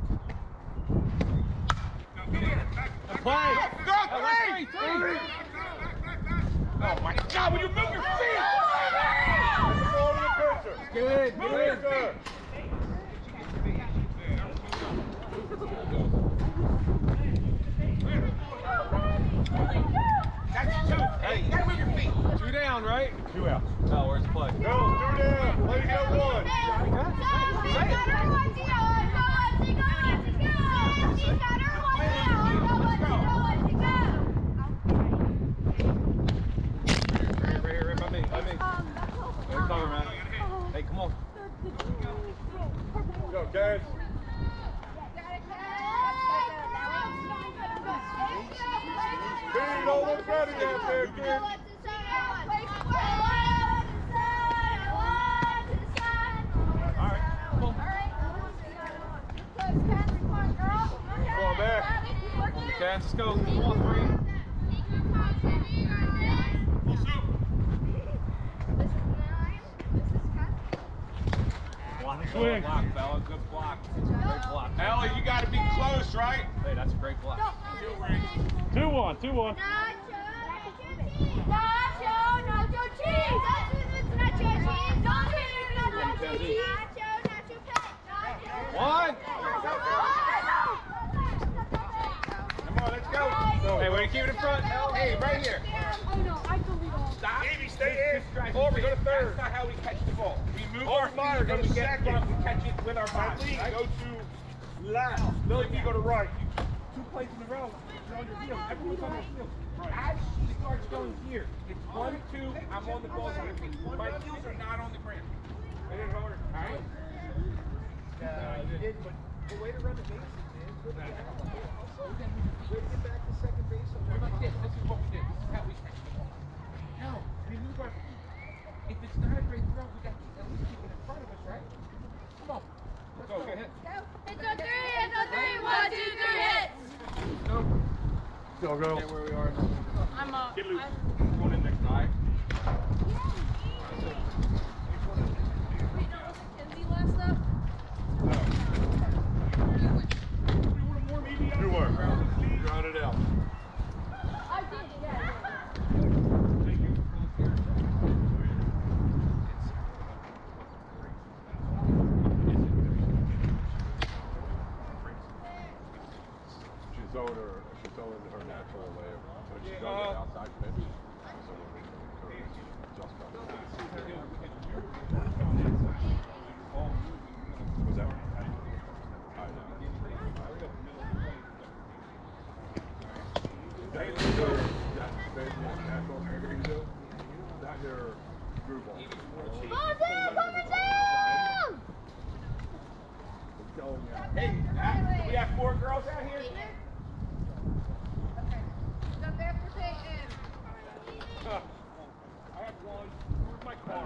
Play. Go, Oh, that's three. three, three. Oh my God! When you move your feet. Go to the pitcher. Good. Move Good. it, sir. That's two. Hey, you gotta move your feet. Two down, right? Two outs. Oh, where's the play? Go, two down. Play at one. Right, right here, right by me, by me. Go cover, man. Hey, come on. Go, guys. Feet all the ready out there, kid. All right, come on. Come on, man. Cats, let's go. Come on, three. One Good swing. block, fella. Good block. Great block. Ellie, you gotta be close, right? Hey, that's a great block. Two one, two one. One. Come on, let's go. Hey, we're gonna keep it in front. Hey, right here. Stop. Davey, stay in. Drive Over, you go to crazy. third. That's not how we catch the ball. We move Over our feet Meyer, go and to we get second. front, we catch it with our body. Eileen, Right? go to left. Billy, you go to right. Two plays in a row. You're on your heels. Everyone's on their heels. As she starts going here, it's one, two, I'm on the ball. My heels are not on the ground. Hit it hard. All right? Uh, you did, but the way to run the bases is with the also then we get back to second base. So We're like this. This is what we did. This is how we catch the ball. No, we move our feet. If it's not a great throw, we got to at least keep it in front of us, right? Come on. Let's Go, go ahead. It's a three, it's a three, one, two, three, hits! Go. Go, go. Okay, where we are. I'm up. Get loose. Going in next time. Good work. Ground it out. I did, yeah. She's on her, she's on her natural layer. But she's on the outside pitch. Hey, uh, we have four girls out here? Up there for Peyton. Uh, I have one. Where's my car?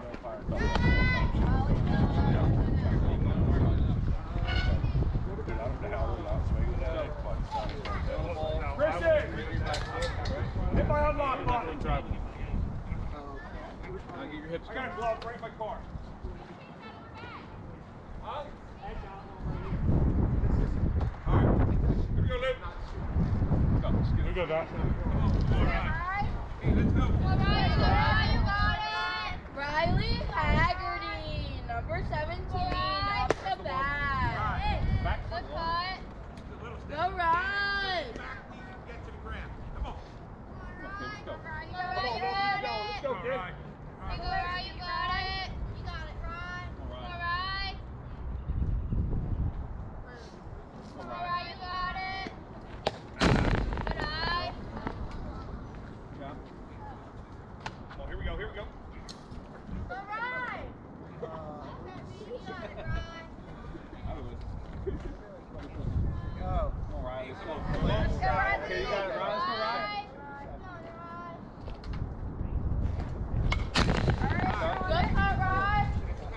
Christian! Hit my unlock button. Now get your hips I got a glove right in my car. Huh? Alright. Here we go, Luke. Let's go. Let's get Here we go, Doc. Alright. Hey, let's go. Alright, alright, you got it. Riley Haggerty, number seventeen, off the bat. Back Good cut. Go run! Back knee and get to the ground. Come on. Let's go. Alright, you Come on, got let's go. it. Let's go, kid. You go right, you got it. You got it, Ryan. Alright. Alright. Alright, you got it. Good eye. Yeah. Come on, here we go, here we go. Go Ryan. You got it, Ryan. I would. Go. Come on, Riley. Come on. Come on. Let's go, Ryan. Okay, you got it, Ryan. Let's go, Ryan. Good cut, Ryan.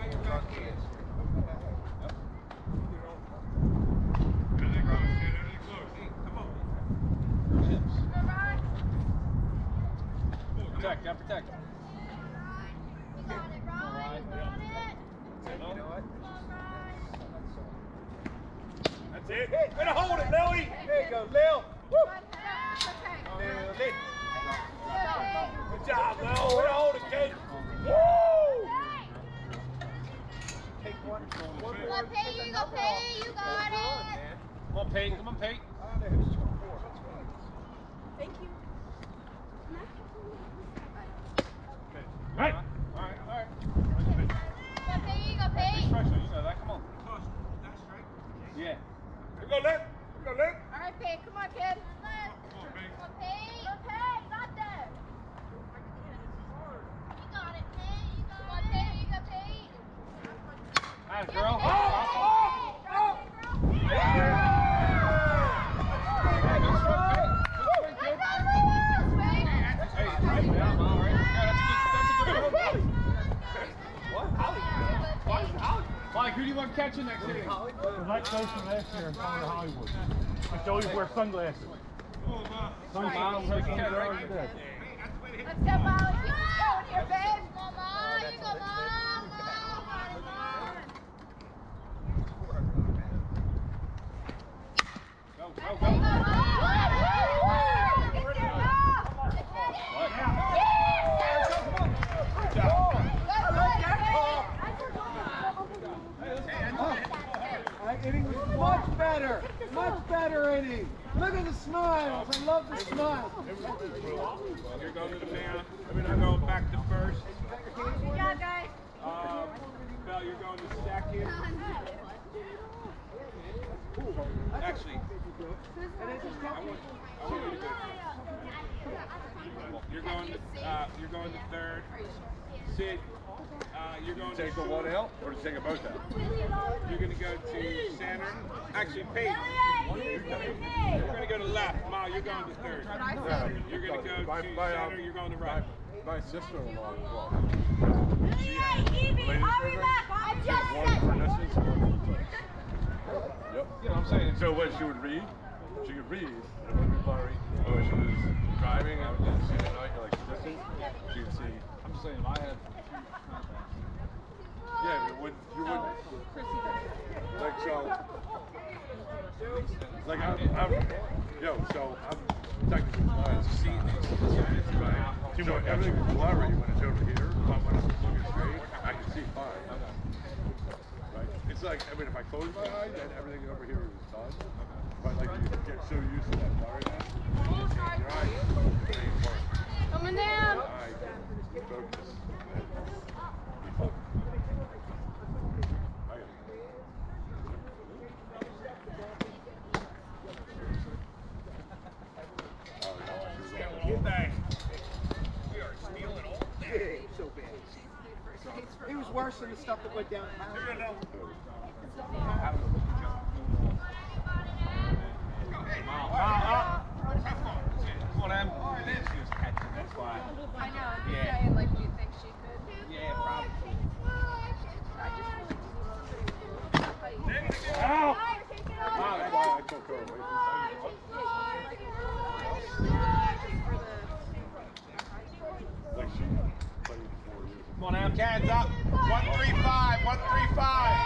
Protect, yeah, protect. You got it, Ryan. You got it. You know what? Come on, Ryan. That's it. Way to hold it, Lily. There you go, Lil. Woo. Okay. Lil. Good job, Lil. Way to hold it, kid. Woo! Take one. One Go more. Peyton, you go Peyton. You got it. Come on, Peyton. Come on, Peyton. Oh, no, it's four. Thank you. Right. All right, all right. Go Peyton, you go Peyton. Pressure, you know that. Come on. That's right. Yeah. Here we go, Luke. Here we go, Luke. Alright, Peyton, come on, kid. Go Peyton. Go Peyton. Got that. You got it, Peyton. You got it. Go Peyton, you go Peyton. Nice, girl. Oh, oh, oh. Hey, good stroke, Peyton. Good stroke, kid. Hey, right down, all right. Yeah, that's a good, that's a good one. What? Holly? Why? Holly? Mike, who do you want catching next inning? The next station last year in town of Hollywood. I should always wear sunglasses. Miles, take care, right? Let's go, Molly. Keep this going here, babe. Come on, you go, Mom. Mom, got it, Mom. Go, go, Go, go. Mom. Get there, Mom. That inning was much better. Much better inning. Look at the smiles. I love the smiles. You're going to the man. I mean, I'm going back to first. Good job, guys. Um, Belle, you're going to second. Actually, I want, I want you to go. You're going to, uh, you're going to third. Sid, uh, you're going to take the one out or to take them both out? You're going to go to center. Actually, Peyton, you're going to go to left. Ma, you're going to third. You're going to go to center. You're going to right. My sister-in-law. Evie, I'll be back. I just One for distance, one for place. Yep. You know what I'm saying? So when she would read, she could read, and when we Larry, when she was driving and and seeing at night, like distance, she would see. I'm just saying, if I had Yeah, but would you would like so. Like I'm, I'm yo, so I'm technically blind. Right. So everything is blurry when it's over here. But when I'm looking straight, I can see fine. Right. It's like I mean, if I close my eyes, then everything over here is done. But like you get so used to that blurriness, you just your eyes they work. Coming down. I can focus. Be focused. I got Get back. We are stealing all day. So bad. It was worse than the stuff that went down. Here you go. Come on, Am. Cans up. One, three, five. One, three, five.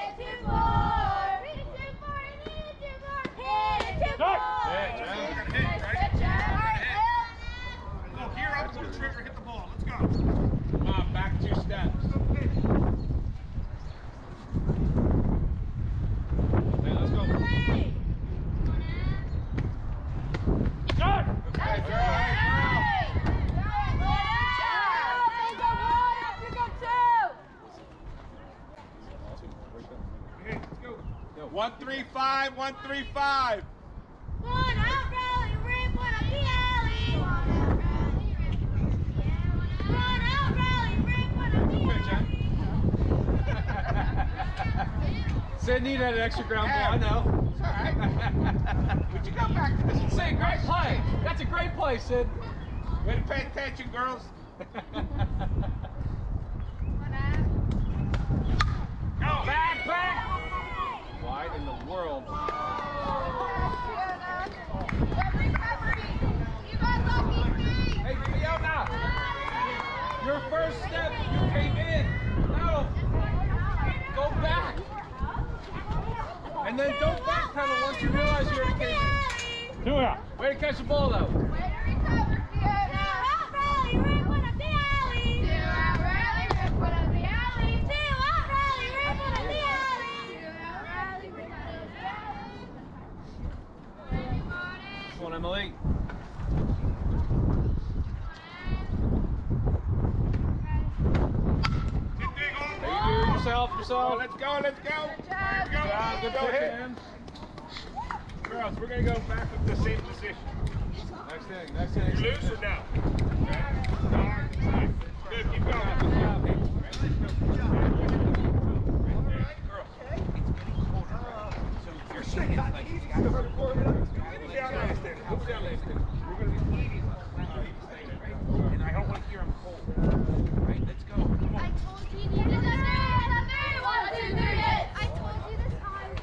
Go, gear up, pull the trigger, hit the ball. Let's go. Come on, back two steps. Hey, let's go. Good. Okay, girl. Okay, let's go. One, three, five. One, three, five. One out rally, rip one up the alley. One out rally, rip one up the alley. Sydney had an extra ground ball, I know. It's all right. Would you go back to this? Sid, great play. That's a great play, Sid. Way to pay attention, girls. Go. Back, back. Why in the world? Hey, Fiona! Your first step, you came in. No! Go back! And then don't backpedal once you realize you already came in. Two out. Way to catch the ball, though. Come on, Emily. Hey, you do it yourself, Oh, yourself. let's go, let's go. Good job, good Go pick, ahead. man. Girls, we're going to go back with the same position. Next thing, next thing. You loose or no? Good, keep going. Good job. You're sick. I need to start warming up. Move down there. Move down there. We're going to be eating. And I don't want to hear him cold. Right, let's go. Come I on. told you you needed that. One, two, three, hit. I told you this time.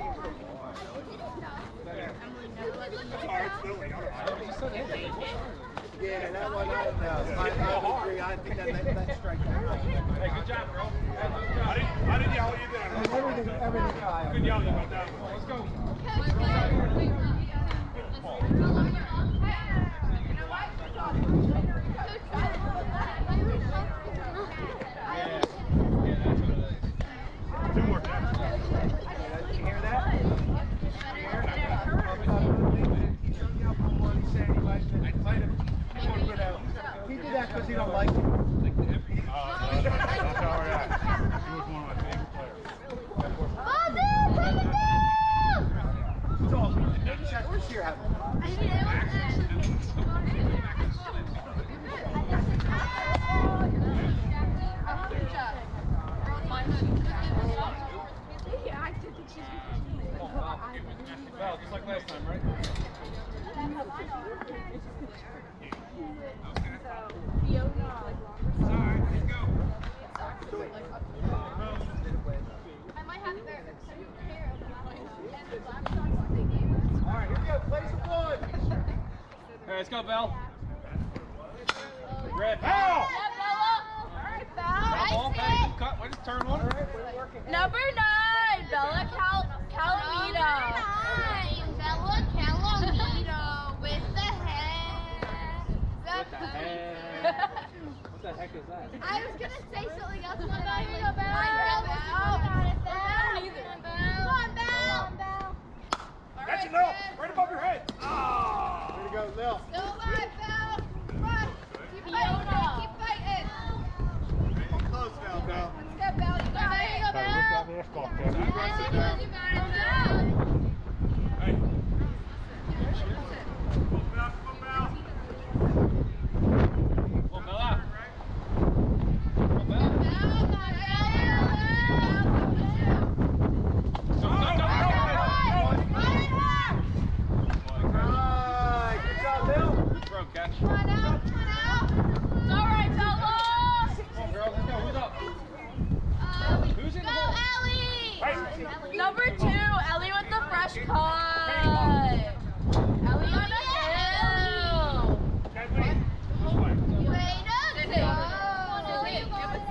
Yeah, that one out now. I agree. I think that that strike. Hey, good job, girl. Good I job. didn't, I didn't yell at you then. Everything, everything. uh, Good yelling about that. Let's go. Yeah, that's what it is. Two more times. Did you hear that? He did that because he don't like you. Uh, that's all right. He was one of my favorite players. It's all good. Check. Where's your hat? Well, just like last time, right? I might have to wear a pair of black All right, here we go. Play some one. All right, let's go, Bell. Red. Foul! Ball, hey, cut. Wait, just turn one. Number nine, Bella Cal Calamita. Nine, Bella Calamita with the head. What the heck? What the heck is that? I was gonna say something else, but I Here you like, go, Belle. I know it's Belle. Belle. Belle. Come on, Belle. Belle. That's it, Lil. Right above your head. Ah! Way to go, Lil. Still alive, Belle. Come on. Keep fighting. Keep fighting. Close now, Belle. Let's go, Belle. You got it. You got Gotta rip that mask off, Kevin. it. You got it, Belle. Hey. Come on, Bella. Come on, Bella. Belle, Belle, Go, go, go, go. Right. Good job, Lil. Good throw, catch. Come on out. Come on out. It's all right, Bella. Come on, girl. Let's go. Who's up? Um, Who's in the Go, hole? Ellie. Hey. Number two, Ellie with the fresh cut. Ellie on the hill. Kathleen, this way. Way to go. Ellie, give us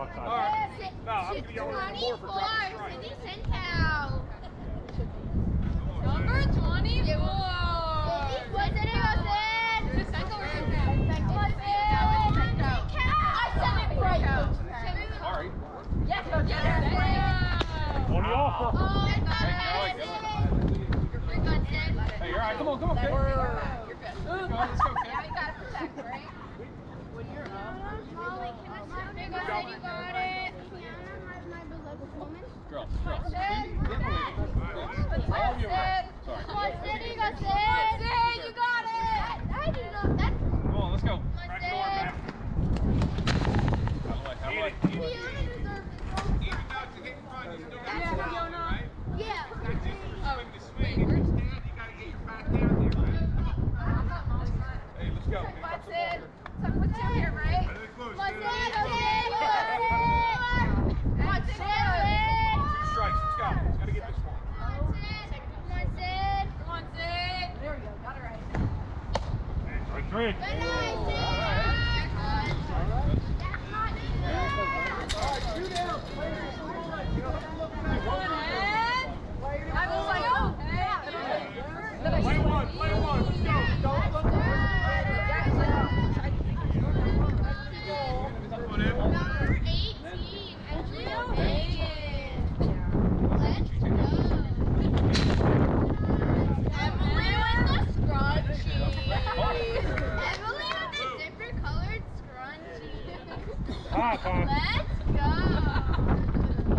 outside. All right. No, I'm gonna yell at him more for dropping twenty-four, strikes. Sydney Centow. Number twenty-four. What's it, Austin? All right. Yes, go get it. On the offer. Oh, Hey, I like it. Hey, you're all right. Come on, come on, kid. You're good. Let's go, let's go, kid. Now you gotta protect, right? When you're up. Molly, can I see you got it? You got it. Kiana has my beloved woman. Girls, girls. Please, please. Let's All of go, you around. Sid. Sorry. Come on, Sid, you got Sid. Sid, you got it. I do not. That's Come on, let's go. my Back Sid. door, back. Out of the way, out of the way. Kiana deserves it. Even though to get in front, you still got Yeah, to stop, Fiona. right? Yeah. It's not just to swing the swing. If you stand, you got to get your back down there, right? Come on. Hey, let's go. Come on, Touch the ball Sid. here. So put two here, right? Really close, Come on, dude. Sid. Come on, Sid. Come on, Sid. Two strikes. Let's go. Just gotta get this one. Come on, Sid. Come on, Sid. Come on, Sid. There we go. Got it right. Strike three. Good night, Sid. That's not Two down. Players scoring. You don't have to look back. Come on, Ed. I was like, oh, hey. Play one, play one. Let's go. Don't look back. Number eighteen, Emily O'Hagan. Let's go. Emily with the scrunchie. Emily with the different colored scrunchie. High five. Let's go.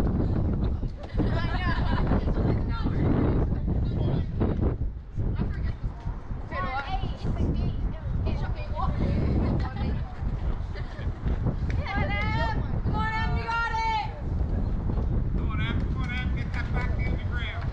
Come on, Em, you got it. Come on, Em. Come on, Em. Get that back in the ground.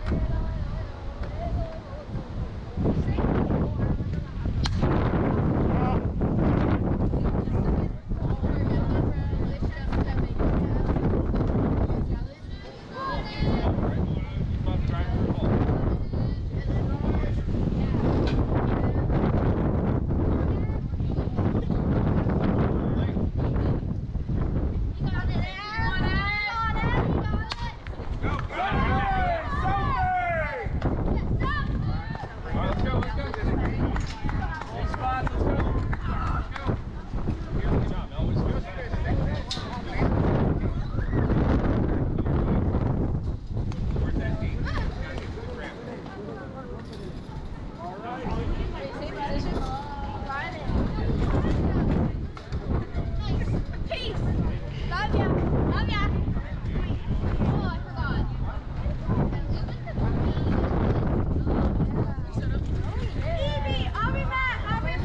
Go, go. All right, let's go, let's go. Hold spots, let's go. Let's go. Good job, Elvis. Where's that eight? Gotta get to the ground. Peace. Love ya. Love ya. Oh, I forgot. Evie, I'll be back. I'll be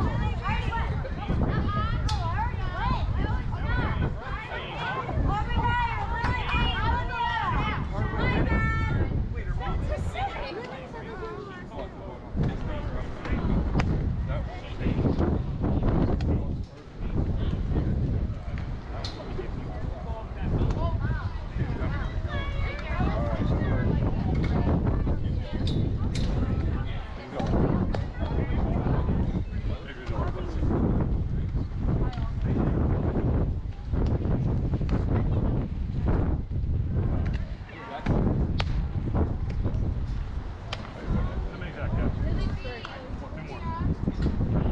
How many got catch? Two more.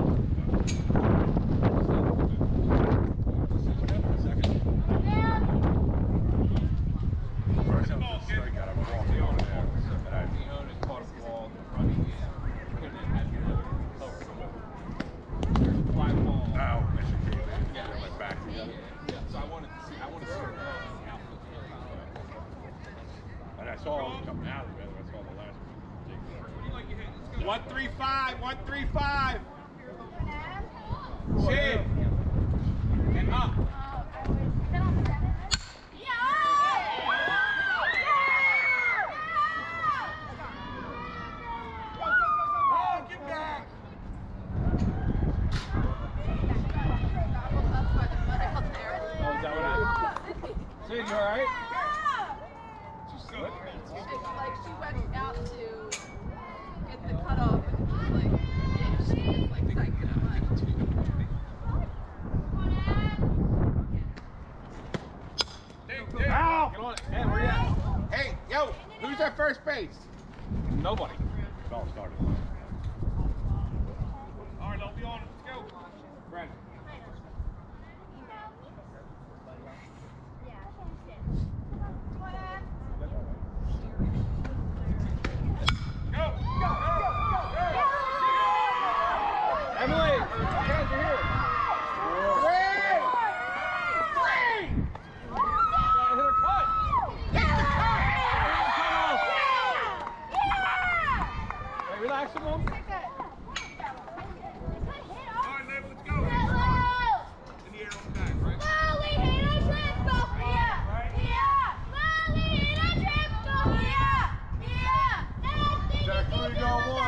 First time I strike out, I'm walking over there. And I Leon had caught a ball running in. Couldn't have had it lower. There's a fly ball. Ow, I should came in. Yeah. Get my back together. Yeah, so I wanted to see, I want to see her outfit. And I saw him coming out of it. I saw the last one. One three five. One three five. Sid. And up. Oh, get back. Oh, is that what happened? Sid, you alright? Did you slip? Like she went out to get the cutoff and like, yeah, she first base? Nobody. It's all started. All right, I'll be on. Let's go. Brandon. Emily, hands are here. Three! Gotta hit her cut. Hey, relax a moment. All right, Liv, let's go. In the air on the back, right? Jack, who you going one?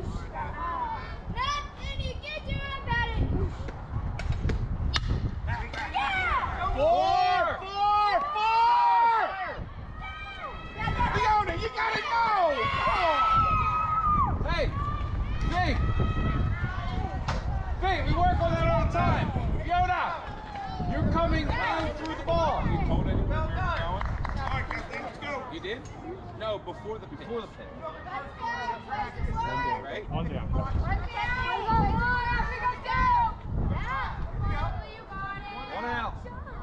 Four! Four! Four! Leona, you gotta go! Hey! Hey! Hey, we work on that all the time. Fiona! You're coming in through the ball. You told anyone where you're going? All right, Kathleen, let's go. You did? No, before the Before the pin. right? One down. One out.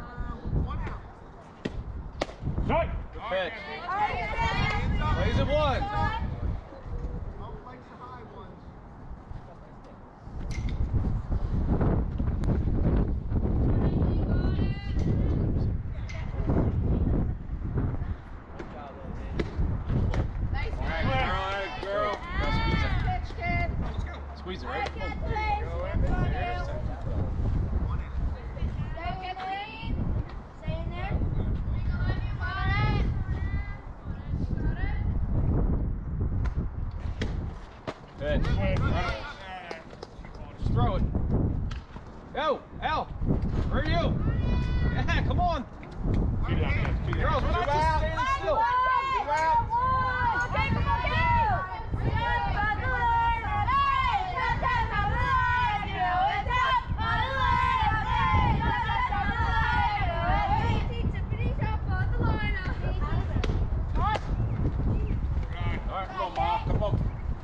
Strike! Good pitch. Plays it one. Girl, girl. Squeeze it, right? Pitch. Just throw it. Go, Al. Where are you? Yeah, come on. Keep it down, keep it Girls, down. we're not just standing still. All right, come on, Ma. Come on.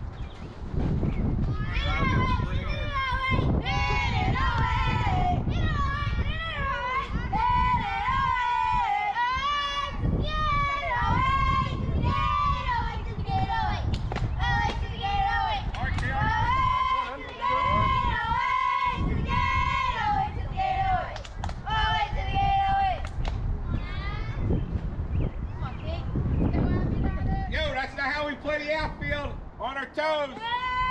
Yo, that's not how we play the outfield. On our toes. One.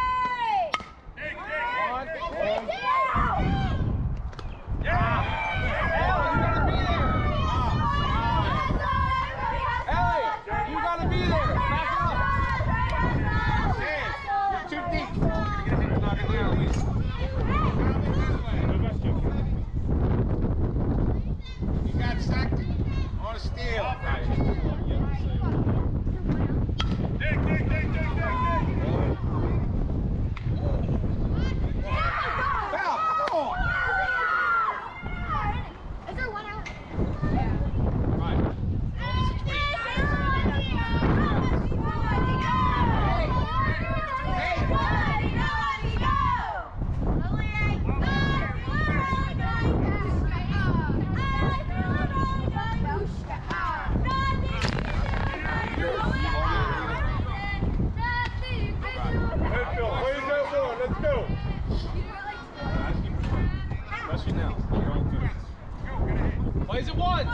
Ellie, you gotta be there. Back up. Sam, you're too deep. Knock it down, Elise. You got sacked on a steal. Dig, dig, dig, dig, dig, dig. Val, come on. Is there one out? Right. Let's go. Especially now. You're on good. Plays it one.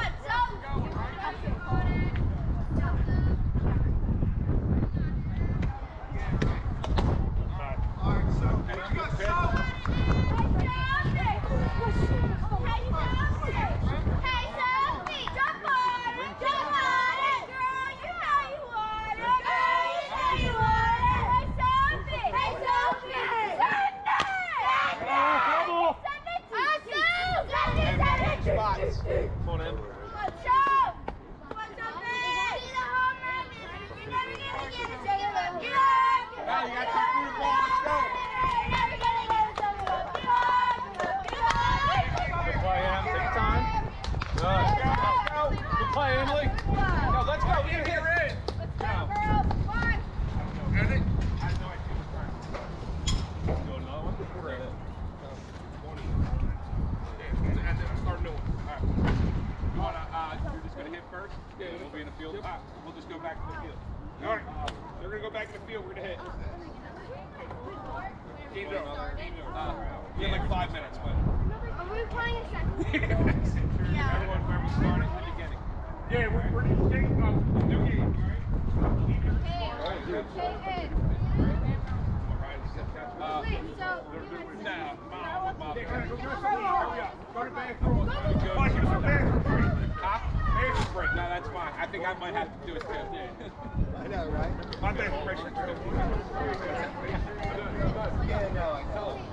Come on in. Yeah, we'll be in the field. All right, we'll just go back to the field. All right, they're gonna go back to the field. We're gonna hit. Game's over. Uh, we have like five minutes, but. Are we playing a second? Yeah. Everyone, where we started at the beginning. Yeah, we're we're taking up a new game. Hey, Ed. Uh, Wait, so nah, mom, mom. Hey, go do some hurry up. Go to bathroom. Go. Come on, give us a bathroom break. Huh? Bathroom break. No, that's fine. I think I might have to do it too. I know, right? My bathroom break. Yeah, no, I told him.